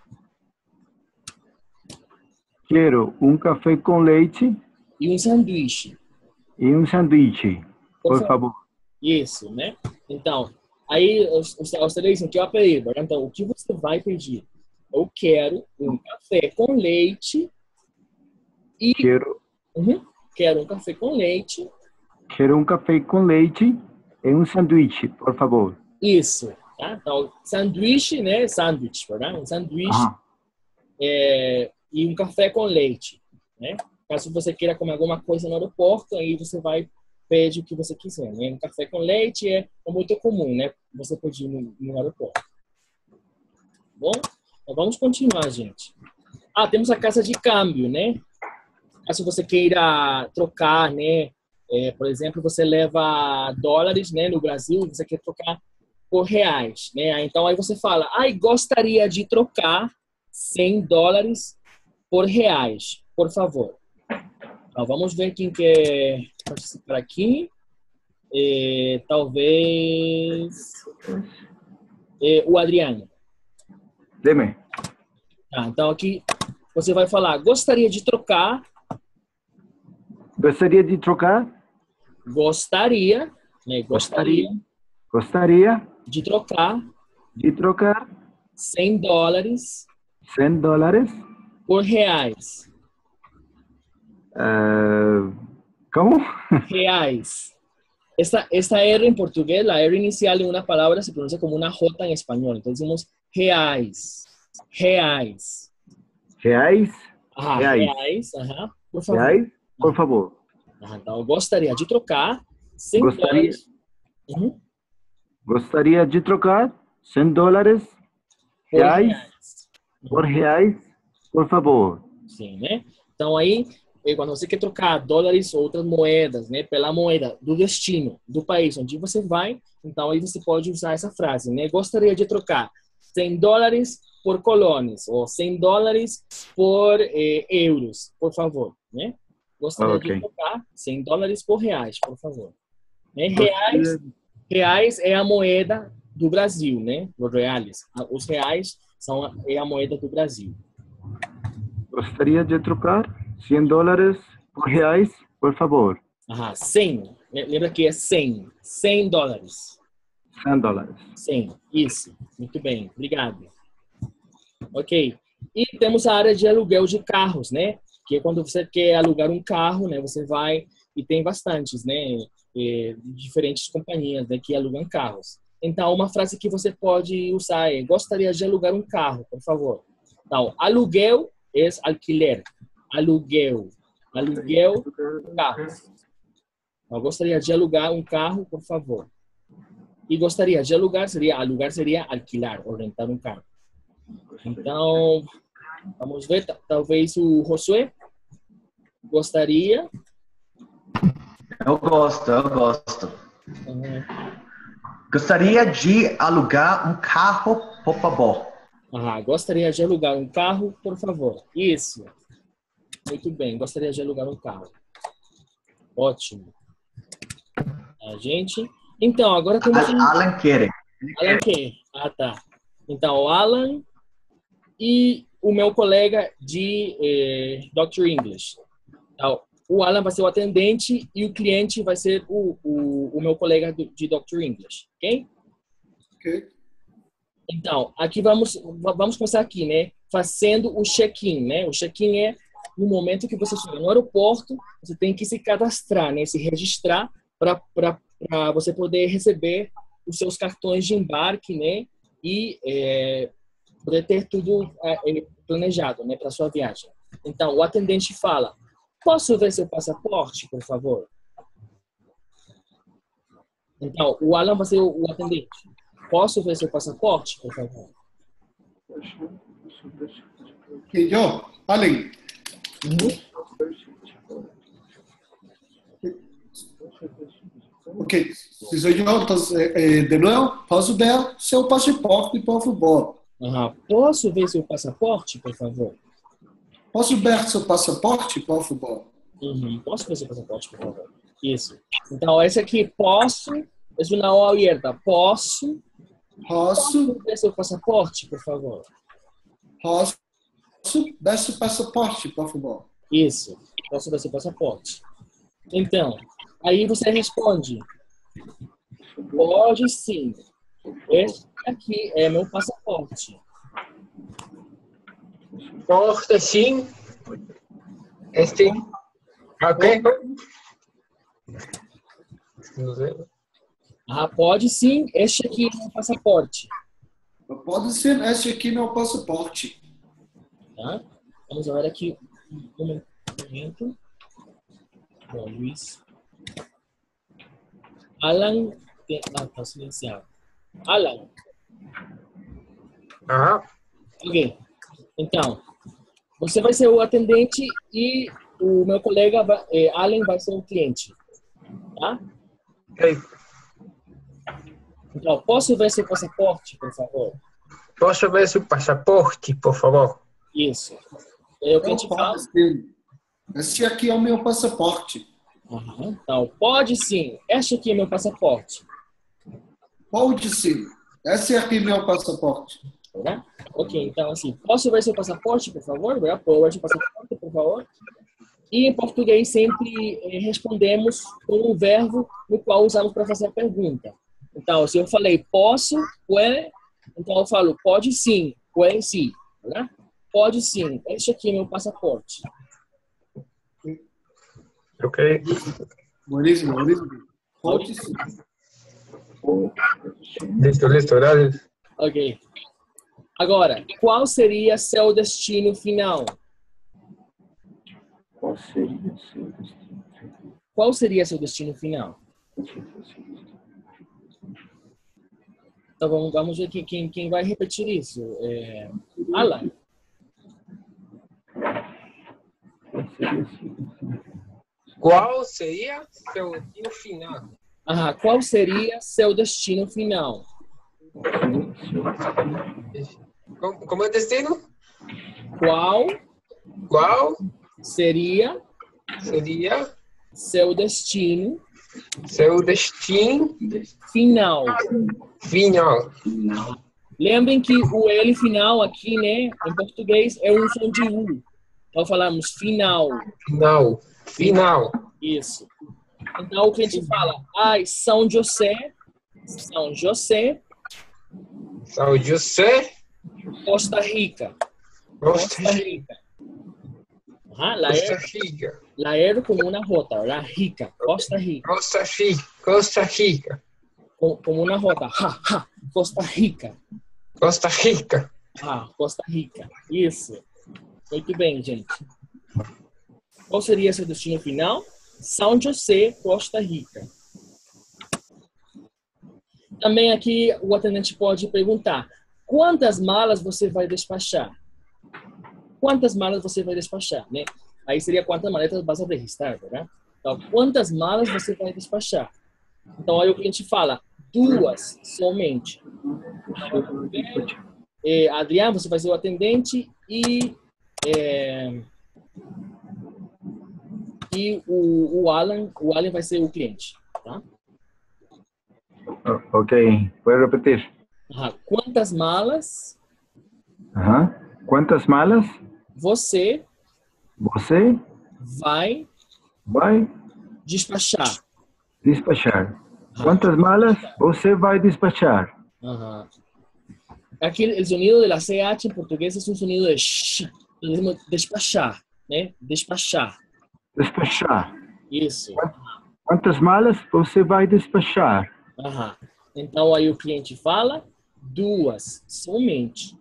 Quero um café com leite. E um sanduíche. E um sanduíche, por favor. Isso, né? Então, aí os três dizem que eu pedir, verdade? Então, o que você vai pedir? Eu quero um café com leite e... Quero um café com leite. Quero um café com leite e um sanduíche, por favor. Isso, tá? Então, sanduíche, né? Sanduíche, verdade? Um sanduíche e um café com leite, né? Caso você queira comer alguma coisa no aeroporto, aí você vai pedir o que você quiser, né? Um café com leite é muito comum, né? Você pedir no aeroporto. Bom, então vamos continuar, gente. Temos a casa de câmbio, né? Caso você queira trocar, né? Por exemplo, você leva dólares, né? No Brasil, você quer trocar por reais, né? Então aí você fala, gostaria de trocar $100 por reais, por favor. Então, vamos ver quem quer participar aqui. Talvez o Adriano. Deme. Então aqui você vai falar, gostaria de trocar. Gostaria de trocar. Gostaria, né? Gostaria de trocar. De trocar. $100. $100 por reais. ¿Cómo? Reais. Esta R en portugués, la R inicial de una palabra se pronuncia como una J en español. Entonces decimos reais. Reais. Reais? Reais. Por favor. Reais, por favor. Então, eu gostaria de trocar $100. Gostaria de trocar $100 reais por reais, por favor. Sim, né? Então aí, quando você quer trocar dólares ou outras moedas, né, pela moeda do destino, do país onde você vai, então aí você pode usar essa frase, né? Gostaria de trocar $100 por colones ou $100 por euros, por favor, né? Gostaria de trocar $100 por reais, por favor. Né? Reais é a moeda do Brasil, né? Os reais. Os reais é a moeda do Brasil. Gostaria de trocar $100 por reais, por favor. 100. Lembra que é 100. $100. $100. 100. Isso. Muito bem. Obrigado. Ok. E temos a área de aluguel de carros, né? Que é quando você quer alugar um carro, né? Você vai e tem bastantes, né? Diferentes companhias, né, que alugam carros. Então, uma frase que você pode usar é: gostaria de alugar um carro, por favor. Então, aluguel é alquiler. Aluguel. Aluguel carros. Eu gostaria de alugar um carro, por favor. E gostaria de alugar seria alquilar ou rentar um carro. Então, vamos ver, talvez o Josué gostaria. Eu gosto. Gostaria de alugar um carro, por favor. Gostaria de alugar um carro, por favor. Isso. Muito bem, gostaria de alugar um carro. Ótimo. Gente. Então, agora temos Alan quer. Alan quer. Tá. Então, o Alan e o meu colega de Dr. English. Então, o Alan vai ser o atendente e o cliente vai ser o meu colega de Dr. English, ok? Ok. Então, aqui vamos começar aqui, né? Fazendo o check-in, né? O check-in é no momento que você chega no aeroporto, você tem que se cadastrar, né? Se registrar para você poder receber os seus cartões de embarque, né? E poder ter tudo planejado, né? Para sua viagem. Então, o atendente fala: posso ver seu passaporte, por favor? Então, o Alan vai ser o atendente. Posso ver seu passaporte, por favor? E eu, Alan. Ok, se sou eu, então, de novo, posso ver seu passaporte, por favor? Posso ver seu passaporte, por favor? Posso ver seu passaporte, por favor? Posso ver seu passaporte, por favor? Isso. Então, esse aqui, posso, é uma O aberta. Posso ver seu passaporte, por favor? Posso ver seu passaporte, por favor? Isso. Posso ver seu passaporte. Então, aí você responde: pode sim. Esse aqui é meu passaporte. Pode sim. Este. Ok. Pode sim. Este aqui é meu passaporte. Pode sim. Este aqui é meu passaporte. Tá? Vamos ver aqui um momento. Bom, Luiz. Alan. Tá silenciado. Alan. Ok. Então, você vai ser o atendente e o meu colega, Alan, vai ser o cliente. Tá? Ok. Então, posso ver seu passaporte, por favor? Posso ver seu passaporte, por favor? Isso. O cliente fala. Esse aqui é o meu passaporte. Então, pode sim. Este aqui é meu passaporte. Pode sim. Esse aqui é meu passaporte. Ok, então assim, posso ver seu passaporte, por favor? Pode passaporte, por favor. E em português sempre respondemos com um verbo no qual usamos para fazer a pergunta. Então, se eu falei posso, puede, então eu falo pode sim, puede sim. Né? Pode sim, este aqui é meu passaporte. Ok. Bueníssimo. Pode sim. Listo, gracias. Ok. Agora, qual seria seu destino final? Qual seria seu destino final? Então vamos ver quem vai repetir isso. Alan. Qual seria seu destino final? Qual seria seu destino final? Como é destino? Qual seria seu destino final? Lembrem que o L final aqui, né, em português é um som de U. Então falamos final. Isso. Então o cliente fala: São José, Costa Rica. Laero como una J, la Rica, Costa Rica. Como una J, Costa Rica. Costa Rica. Isso. Muito bem, gente. Qual seria seu destino final? São José, Costa Rica. Também aqui o atendente pode perguntar: quantas malas você vai despachar? Quantas malas você vai despachar, né? Aí seria quantas maletas vas a registrar, né? Então, quantas malas você vai despachar? Então, aí o cliente fala: 2 somente. Adriano, você vai ser o atendente e o Alan vai ser o cliente, tá? Ok, pode repetir. Quantas malas? Quantas malas Você vai despachar. Quantas malas você vai despachar? Aqui o sonido de la CH em português é um sonido de sh. Despachar, né? Despachar. Isso. Quantas malas você vai despachar? Então aí o cliente fala: 2 somente.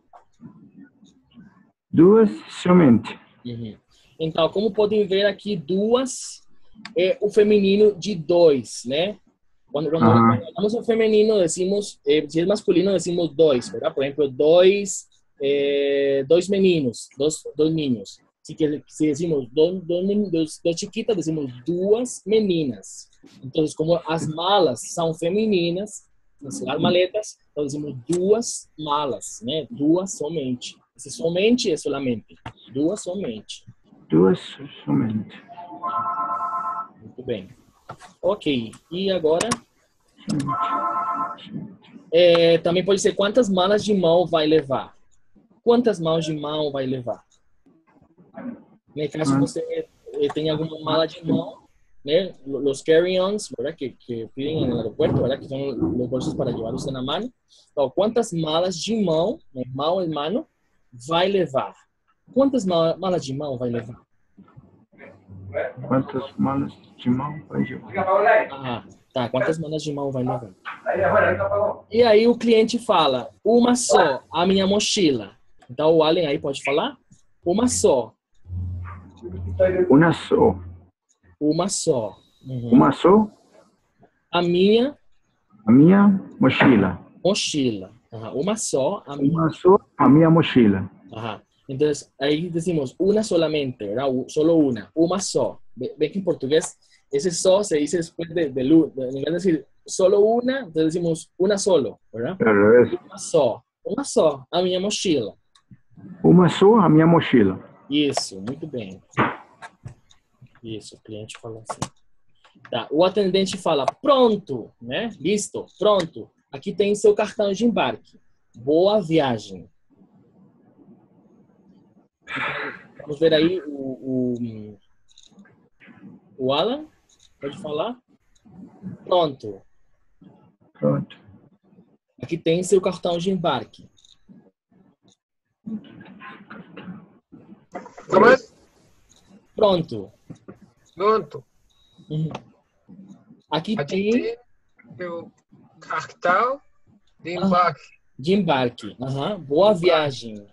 2 somente. Então, como podem ver aqui, 2 é o feminino de 2, né? Quando falamos o feminino, decimos, se é masculino, decimos 2, ¿verdad? Por exemplo, 2 meninos, dois niños. Se decimos 2 chiquitas, decimos 2 meninas. Então, como as malas são femininas, as maletas, então decimos 2 malas, né? 2 somente. Esse somente é solamente. 2 somente. 2 somente. Muito bem. Ok. E agora? Também pode ser quantas malas de mão vai levar. Quantas malas de mão vai levar? No caso, você tem alguma mala de mão, né? Los carry-ons, ¿verdad? Que piden no aeropuerto, ¿verdad? Que são os bolsos para levar você na mão. Então, quantas malas de mão, né? Mão em mano, vai levar? Quantas malas de mão vai levar? Quantas malas de mão vai levar? Tá. Quantas malas de mão vai levar? E aí o cliente fala: uma só, a minha mochila. Então o Allen aí pode falar: uma só. Uma só. Uma só. Uma só. A minha mochila. Mochila. Uma só, a minha. Uma só, a minha mochila. Então, aí decimos una solamente, ¿verdad? Solo una só. Ven que en portugués ese só se dice después de en vez de decir solo una, entonces decimos una solo, ¿verdad? Uma só, a minha mochila. Uma só, a minha mochila. Isso, muito bem. Isso, o cliente fala assim. Tá, o atendente fala: pronto, né? Listo, pronto. Aqui tem seu cartão de embarque. Boa viagem. Vamos ver aí o Alan. Pode falar? Pronto. Aqui tem seu cartão de embarque. Como é? Pronto. Aqui tem o cartão de embarque. Boa viagem.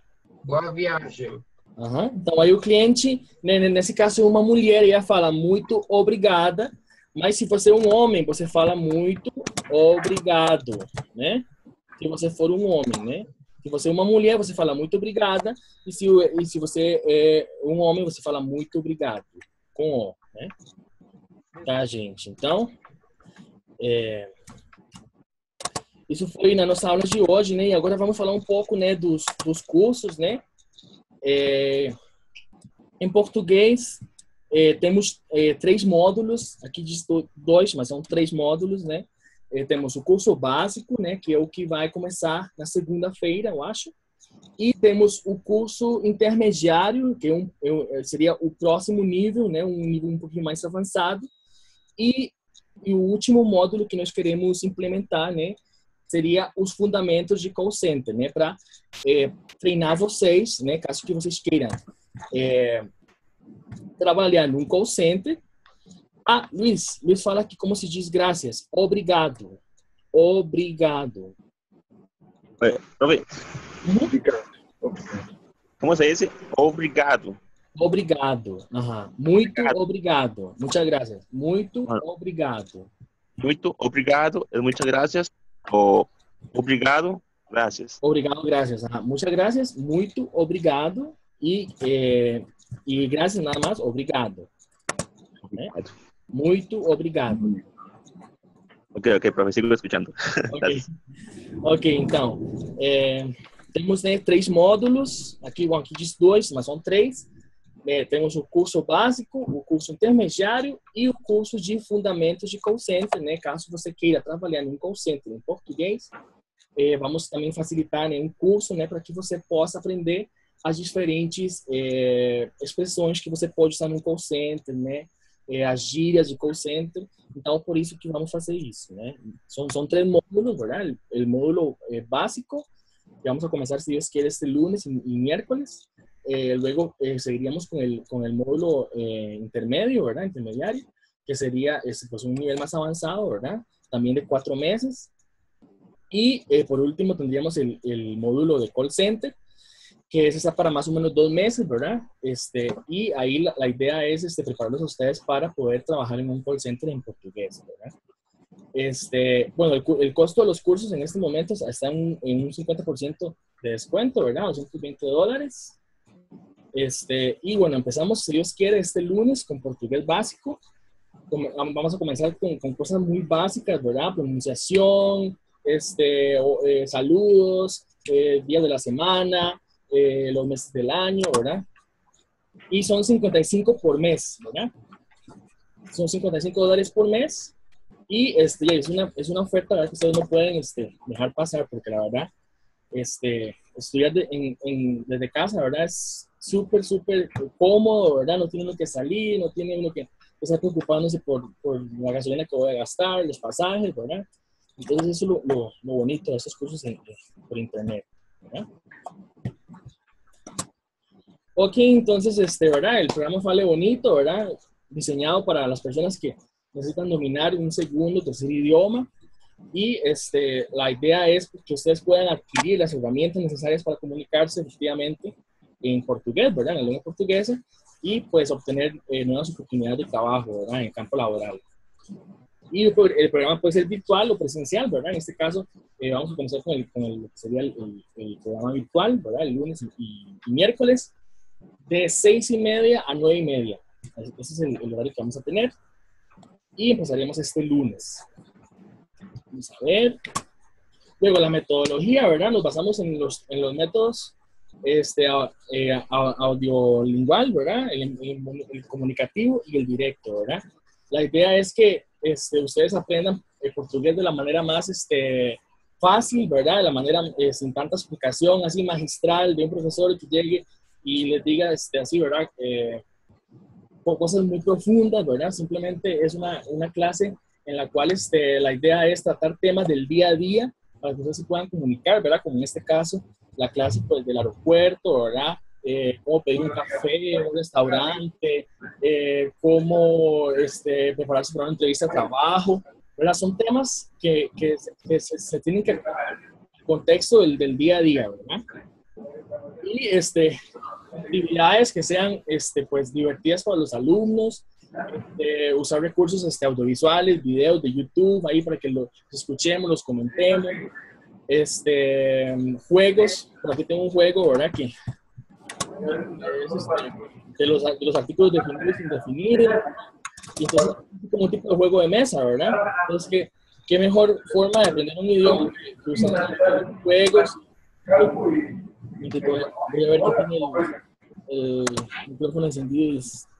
Então aí o cliente, nesse caso uma mulher, ia falar muito obrigada, mas se você é um homem, você fala muito obrigado, né? Se você for um homem, né? Se você é uma mulher, você fala muito obrigada, e se você é um homem, você fala muito obrigado, com O, né? Tá, gente? Então, isso foi na nossa aula de hoje, né? E agora vamos falar um pouco, né, dos cursos, né? Em português, temos 3 módulos, aqui diz 2, mas são 3 módulos, né? Temos o curso básico, né, que é o que vai começar na segunda-feira, eu acho. E temos o curso intermediário, que seria o próximo nível, né, um nível um pouquinho mais avançado. E o último módulo que nós queremos implementar, né, seria os fundamentos de call center, né, para treinar vocês, né, caso que vocês queiram trabalhar num call center. Luiz fala aqui como se diz graças. Obrigado. Obrigado. Profe. Como se dice obrigado? Obrigado. Ajá. Muito obrigado. Muchas gracias. Muito obrigado. Muito obrigado, muchas gracias. O obrigado, gracias. Obrigado, gracias. Ajá. Muchas gracias. Muito obrigado. Y gracias nada más. Obrigado. Muito obrigado. Ok, profe, sigo escuchando. Ok, então, temos, né, 3 módulos, aqui diz 2, mas são 3. Temos o curso básico, o curso intermediário e o curso de fundamentos de call center, né? Caso você queira trabalhar em um call center em português, vamos também facilitar, né, um curso, né, para que você possa aprender as diferentes expressões que você pode usar no call center, né? As gírias de call center. Então, por isso que vamos fazer isso, né? Son 3 módulos, ¿verdad? El módulo básico, que vamos a comenzar, si Dios quiere, este lunes y miércoles. Luego seguiríamos con el módulo intermedio, ¿verdad? Intermediario, que sería pues, un nivel más avanzado, ¿verdad? También de 4 meses. Y por último tendríamos el módulo de call center, que está para más o menos 2 meses, ¿verdad? Y ahí la idea es prepararlos a ustedes para poder trabajar en un call center en portugués, ¿verdad? Bueno, el costo de los cursos en este momento está en un 50% de descuento, ¿verdad? $220. Y bueno, empezamos, si Dios quiere, este lunes con portugués básico. Vamos a comenzar con cosas muy básicas, ¿verdad? Pronunciación, saludos, días de la semana, los meses del año, ¿verdad? Y son 55 por mes, ¿verdad? Son $55 por mes. Y es una oferta, ¿verdad? Que ustedes no pueden dejar pasar, porque la verdad, estudiar desde casa, ¿verdad? Es súper cómodo, ¿verdad? No tiene uno que salir, no tiene uno que estar preocupándose por la gasolina que voy a gastar, los pasajes, ¿verdad? Entonces eso es lo bonito de estos cursos por internet, ¿verdad? Ok, entonces, ¿verdad? El programa Fale Bonito, ¿verdad? Diseñado para las personas que necesitan dominar un segundo, tercer idioma. Y la idea es que ustedes puedan adquirir las herramientas necesarias para comunicarse efectivamente en portugués, ¿verdad? En la lengua portuguesa. Y pues obtener nuevas oportunidades de trabajo, ¿verdad? En el campo laboral. Y el programa puede ser virtual o presencial, ¿verdad? En este caso, vamos a comenzar con lo que sería el programa virtual, ¿verdad? El lunes y miércoles, de 6:30 a 9:30. Ese es el horario que vamos a tener. Y empezaremos este lunes. Vamos a ver. Luego, la metodología, ¿verdad? Nos basamos en los métodos audiolingual, ¿verdad? El comunicativo y el directo, ¿verdad? La idea es que ustedes aprendan el portugués de la manera más fácil, ¿verdad? De la manera sin tanta explicación, así magistral, de un profesor que llegue y les diga así, ¿verdad? Cosas muy profundas, ¿verdad? Simplemente es una clase en la cual la idea es tratar temas del día a día para que ustedes se puedan comunicar, ¿verdad? Como en este caso, la clase pues, del aeropuerto, ¿verdad? Cómo pedir un café en un restaurante, cómo prepararse para una entrevista de trabajo, ¿verdad? Son temas que se tienen que tratar en el contexto del día a día, ¿verdad? Y actividades que sean pues, divertidas para los alumnos, usar recursos audiovisuales, videos de YouTube, ahí para que los escuchemos, los comentemos, juegos, por aquí tengo un juego, ¿verdad? Que es de los artículos definidos y indefinidos, y entonces es como un tipo de juego de mesa, ¿verdad? Entonces, ¿qué mejor forma de aprender un idioma que usar juegos? Voy a ver qué tiene el micrófono encendido.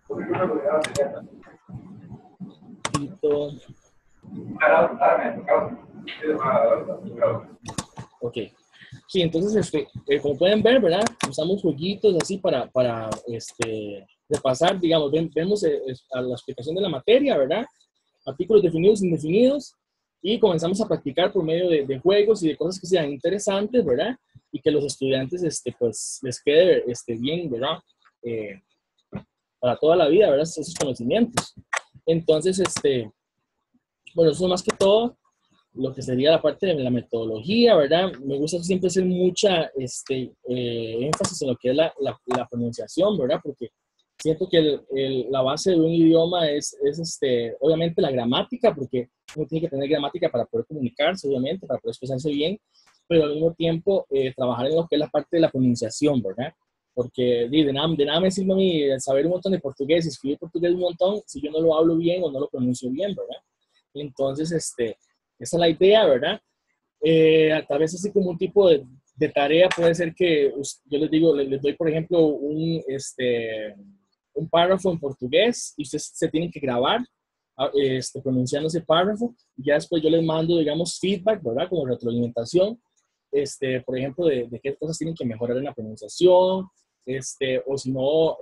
Ok. Sí, entonces, como pueden ver, ¿verdad? Usamos jueguitos así para repasar, digamos, vemos a la explicación de la materia, ¿verdad? Artículos definidos, indefinidos, y comenzamos a practicar por medio de juegos y de cosas que sean interesantes, ¿verdad? Y que los estudiantes, pues, les quede bien, ¿verdad? Para toda la vida, ¿verdad? Esos conocimientos. Entonces, bueno, eso más que todo lo que sería la parte de la metodología, ¿verdad? Me gusta siempre hacer mucha énfasis en lo que es la pronunciación, ¿verdad? Porque siento que la base de un idioma es obviamente la gramática, porque uno tiene que tener gramática para poder comunicarse, obviamente, para poder expresarse bien, pero al mismo tiempo trabajar en lo que es la parte de la pronunciación, ¿verdad? Porque de nada me sirve a mí saber un montón de portugués, escribir portugués un montón, si yo no lo hablo bien o no lo pronuncio bien, ¿verdad? Entonces, esa es la idea, ¿verdad? Tal vez así como un tipo de tarea puede ser que yo les digo, les doy, por ejemplo, un párrafo en portugués y ustedes se tienen que grabar pronunciando ese párrafo, y ya después yo les mando, digamos, feedback, ¿verdad? Como retroalimentación, por ejemplo, de qué cosas tienen que mejorar en la pronunciación, o si no,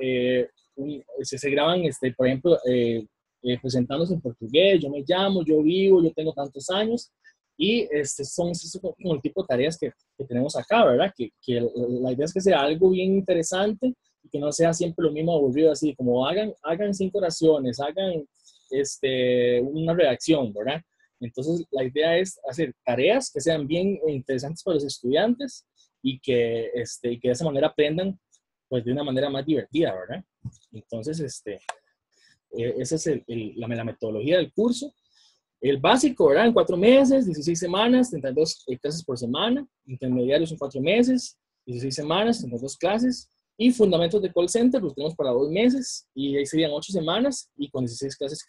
se graban, por ejemplo, presentándose en portugués, yo me llamo, yo vivo, yo tengo tantos años, y son como el tipo de tareas que tenemos acá, ¿verdad? Que la idea es que sea algo bien interesante y que no sea siempre lo mismo aburrido, así como hagan 5 oraciones, hagan una redacción, ¿verdad? Entonces la idea es hacer tareas que sean bien interesantes para los estudiantes y que de esa manera aprendan pues de una manera más divertida, ¿verdad? Entonces esa es la metodología del curso. El básico, ¿verdad? En 4 meses, 16 semanas, 32 clases por semana. Intermediarios en 4 meses, 16 semanas, 32 clases. Y fundamentos de call center los tenemos para 2 meses. Y ahí serían 8 semanas y con 16 clases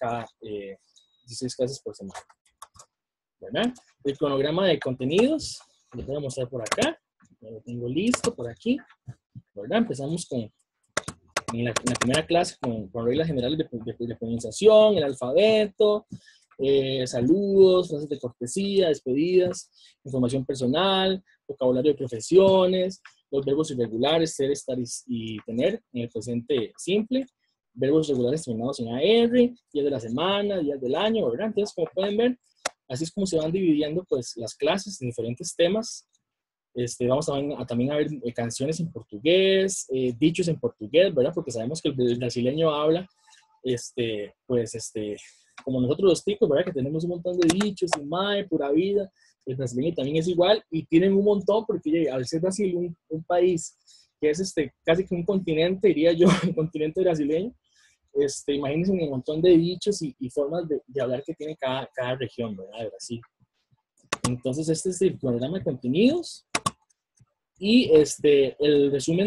16 clases por semana, ¿verdad? El cronograma de contenidos, lo voy a mostrar por acá. Ya lo tengo listo por aquí, ¿verdad? Empezamos en la primera clase con reglas generales de pronunciación, el alfabeto, saludos, frases de cortesía, despedidas, información personal, vocabulario de profesiones, los verbos irregulares, ser, estar y tener en el presente simple, verbos regulares terminados en AR, días de la semana, días del año, ¿verdad? Entonces, como pueden ver, así es como se van dividiendo pues las clases en diferentes temas. Vamos también a ver canciones en portugués, dichos en portugués, ¿verdad? Porque sabemos que el brasileño habla, como nosotros los ticos, ¿verdad? Que tenemos un montón de dichos y mae, pura vida. El brasileño también es igual y tienen un montón porque al ser Brasil un país que es casi que un continente, diría yo, el continente brasileño, imagínense un montón de dichos y formas de hablar que tiene cada región, ¿verdad? De Brasil. Entonces este es el programa de contenidos y el resumen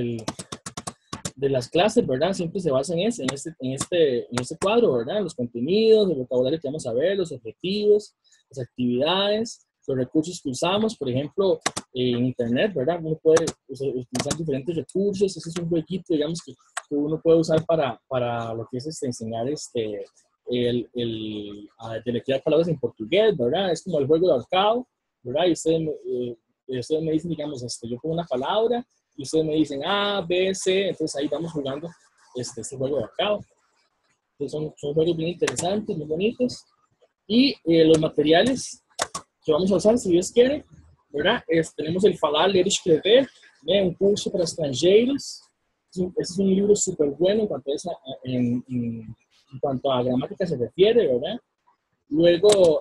de las clases, ¿verdad? Siempre se basa en este cuadro, ¿verdad? Los contenidos, el vocabulario que vamos a ver, los objetivos, las actividades, los recursos que usamos, por ejemplo, en Internet, ¿verdad? Uno puede utilizar diferentes recursos, ese es un jueguito, digamos, que uno puede usar para lo que es enseñar a deletrear palabras en portugués, ¿verdad? Es como el juego de ahorcado, ¿verdad? Y ustedes me dicen, digamos, yo pongo una palabra y ustedes me dicen A, B, C, entonces ahí vamos jugando este juego de ahorcado. Entonces son juegos bien interesantes, muy bonitos. Y los materiales que vamos a usar, si Dios quiere, ¿verdad? Tenemos el Falar, Ler y Escrever, un curso para extranjeros. Ese es un libro súper bueno en cuanto a gramática se refiere, ¿verdad? Luego,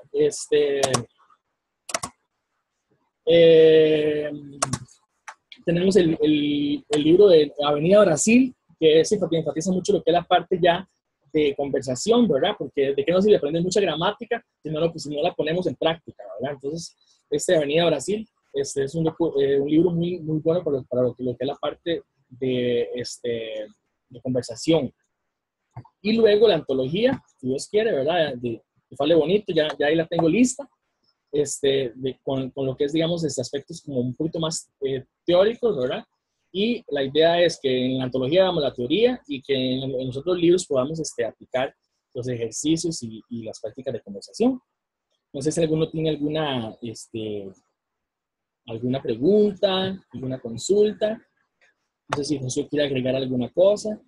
tenemos el libro de Avenida Brasil, que enfatiza mucho lo que es la parte ya de conversación, ¿verdad? Porque de qué nos sirve aprender mucha gramática si no la ponemos en práctica, ¿verdad? Entonces, Avenida Brasil es un libro muy, muy bueno para lo que es la parte de conversación. Y luego la antología, si Dios quiere, ¿verdad? De Fale Bonito, ya ahí la tengo lista. Con lo que es, digamos, aspectos como un poquito más teóricos, ¿verdad? Y la idea es que en la antología hagamos la teoría y que en los otros libros podamos aplicar los ejercicios y las prácticas de conversación. No sé si alguno tiene alguna pregunta, alguna consulta. No sé si José quiere agregar alguna cosa.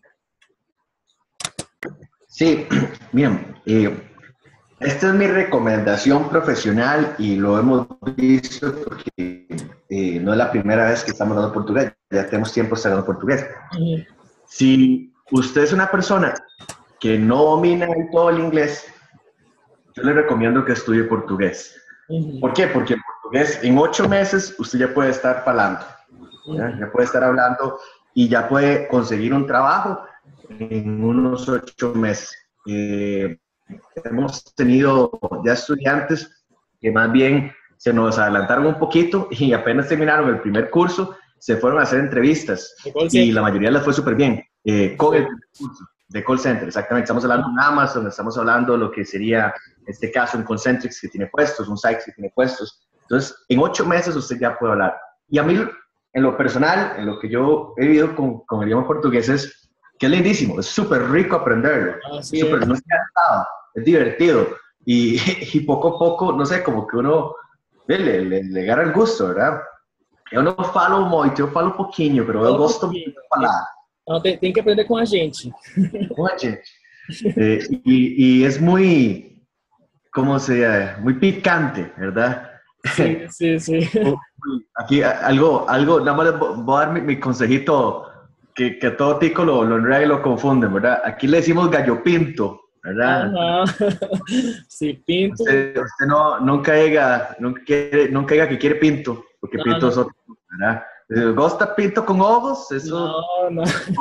Sí, bien. Esta es mi recomendación profesional y lo hemos visto porque no es la primera vez que estamos dando portugués, ya tenemos tiempo estudiando portugués. Si usted es una persona que no domina del todo el inglés, yo le recomiendo que estudie portugués. ¿Por qué? Porque en portugués en 8 meses usted ya puede estar hablando, ya puede estar hablando y ya puede conseguir un trabajo en unos 8 meses. Hemos tenido ya estudiantes que más bien se nos adelantaron un poquito y apenas terminaron el primer curso, se fueron a hacer entrevistas y la mayoría les fue súper bien. Con el curso de call center, exactamente. Estamos hablando de Amazon, estamos hablando de lo que sería, en este caso, un Concentrix que tiene puestos, un Sykes que tiene puestos. Entonces, en 8 meses usted ya puede hablar. Y a mí, en lo personal, en lo que yo he vivido con el idioma portugués es que es lindísimo, es súper rico aprenderlo. No es cansado, es divertido. Y poco a poco, no sé, como que uno le agarra el gusto, ¿verdad? Eu não falo muito, eu falo pouquinho, pero eu gosto muito de falar. Então, tem que aprender com a gente. Com a gente. Y es muy, ¿cómo se llama? Muy picante, ¿verdad? Sí. Aquí algo, nada más les voy a dar mi consejito, que todo tico lo enreda y lo confunden, ¿verdad? Aquí le decimos gallo pinto, ¿verdad? Sí, pinto. Usted nunca diga que quiere pinto, porque pinto es otro, ¿verdad? ¿Gosta pinto con ojos? Eso... No.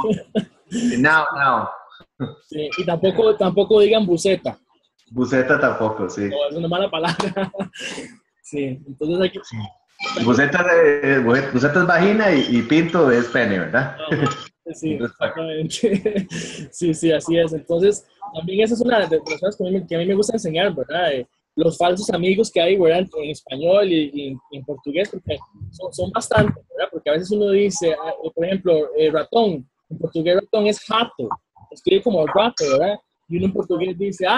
No. Sí, y tampoco digan buceta. Buceta tampoco, sí. No, es una mala palabra. Sí, entonces hay que... Sí. Buceta es vagina y pinto es pene, ¿verdad? No, sí, exactamente. Sí, así es. Entonces, también esa es una de las cosas que a mí me gusta enseñar, ¿verdad? Los falsos amigos que hay, ¿verdad? En español y en portugués, porque son bastantes, ¿verdad? Porque a veces uno dice, por ejemplo, ratón. En portugués ratón es jato. Escribe como rato, ¿verdad? Y uno en portugués dice,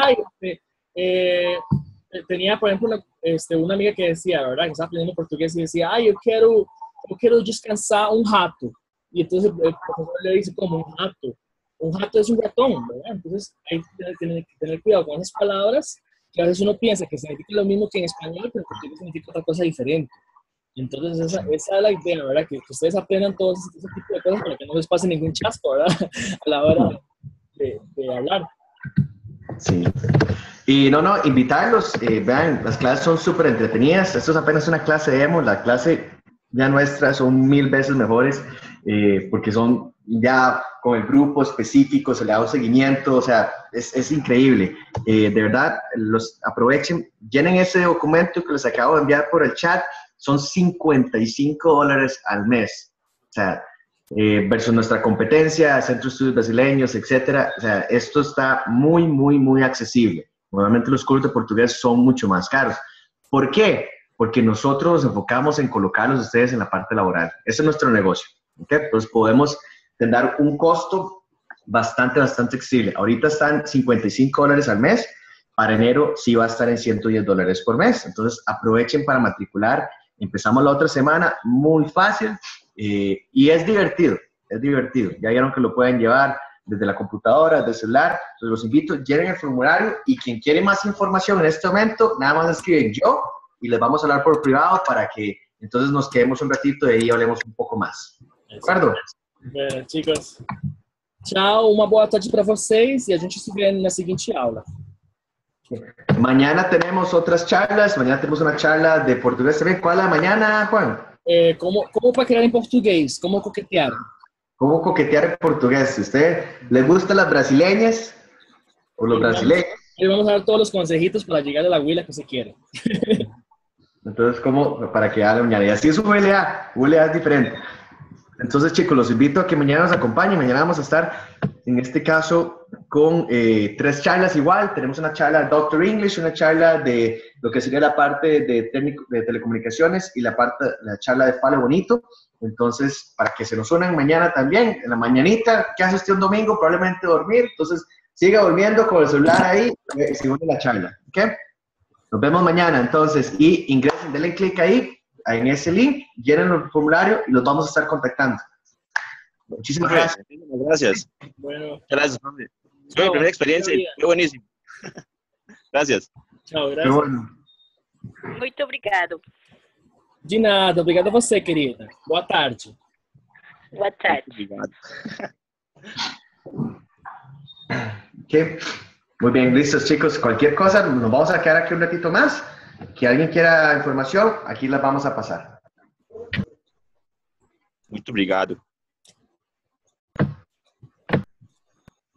tenía, por ejemplo, una amiga que decía, ¿verdad? Que estaba aprendiendo portugués y decía, yo quiero descansar un rato. Y entonces el profesor le dice, como un rato. Un rato es un ratón, ¿verdad? Entonces hay que tener cuidado con esas palabras, que a veces uno piensa que significa lo mismo que en español, pero en portugués significa otra cosa diferente. Entonces esa es la idea, ¿verdad? Que ustedes aprendan todo ese tipo de cosas para que no les pase ningún chasco, ¿verdad? A la hora de hablar. Sí. Y invitarlos, vean, las clases son súper entretenidas. Esto es apenas una clase demo, la clase ya nuestra son 1000 veces mejores, porque son ya con el grupo específico, se le da un seguimiento, o sea, es increíble. De verdad, los aprovechen, llenen ese documento que les acabo de enviar por el chat, son $55 al mes. O sea, versus nuestra competencia, Centro de Estudios Brasileños, etcétera. O sea, esto está muy, muy, muy accesible. Normalmente los cursos de portugués son mucho más caros. ¿Por qué? Porque nosotros nos enfocamos en colocarlos a ustedes en la parte laboral. Ese es nuestro negocio. ¿Okay? Entonces podemos tener un costo bastante accesible. Ahorita están $55 al mes. Para enero sí va a estar en $110 por mes. Entonces aprovechen para matricular. Empezamos la otra semana, muy fácil. Y es divertido. Ya vieron que lo pueden llevar desde la computadora, desde el celular. Entonces los invito, llenen el formulario y quien quiere más información en este momento, nada más escriben yo y les vamos a hablar por privado para que entonces nos quedemos un ratito y ahí hablemos un poco más. ¿De acuerdo? Bueno, chicos. Tchau, uma boa tarde para vocês e a gente se vê na seguinte aula. Mañana tenemos otras charlas, mañana tenemos una charla de portugués también. ¿Cuál es la mañana, Juan? Como paquerar em português, como coquetear. ¿Cómo coquetear en portugués? ¿Usted le gustan las brasileñas o los brasileños? Hoy vamos a dar todos los consejitos para llegar a la huila que se quiere. Entonces, ¿cómo? Para que haga mañana. Y así es ULA es diferente. Entonces, chicos, los invito a que mañana nos acompañen. Mañana vamos a estar, en este caso, con 3 charlas igual. Tenemos una charla de Doctor English, una charla de lo que sería la parte de telecomunicaciones y la charla de Fale Bonito. Entonces, para que se nos unan mañana también, en la mañanita, ¿qué hace usted un domingo? Probablemente dormir. Entonces, siga durmiendo con el celular ahí y se une la charla. ¿Ok? Nos vemos mañana, entonces. Y ingresen, denle clic ahí, en ese link, llenen el formulario y los vamos a estar contactando. Muchísimas gracias. Gracias. Bueno. Gracias, profe. Fue mi primera experiencia y fue buenísimo. Gracias. Tchau, graças. Muito obrigado. De nada, obrigado a você, querida. Boa tarde. Boa tarde. Obrigado. Okay. Muy bien, listos, chicos. Cualquier cosa, nos vamos a quedar aquí un ratito más. Que alguien quiera información, aquí las vamos a pasar. Muito obrigado.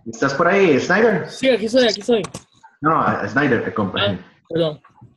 ¿Estás por ahí, Snyder? Sí, aquí soy. No, a Snyder te compra. Perdón.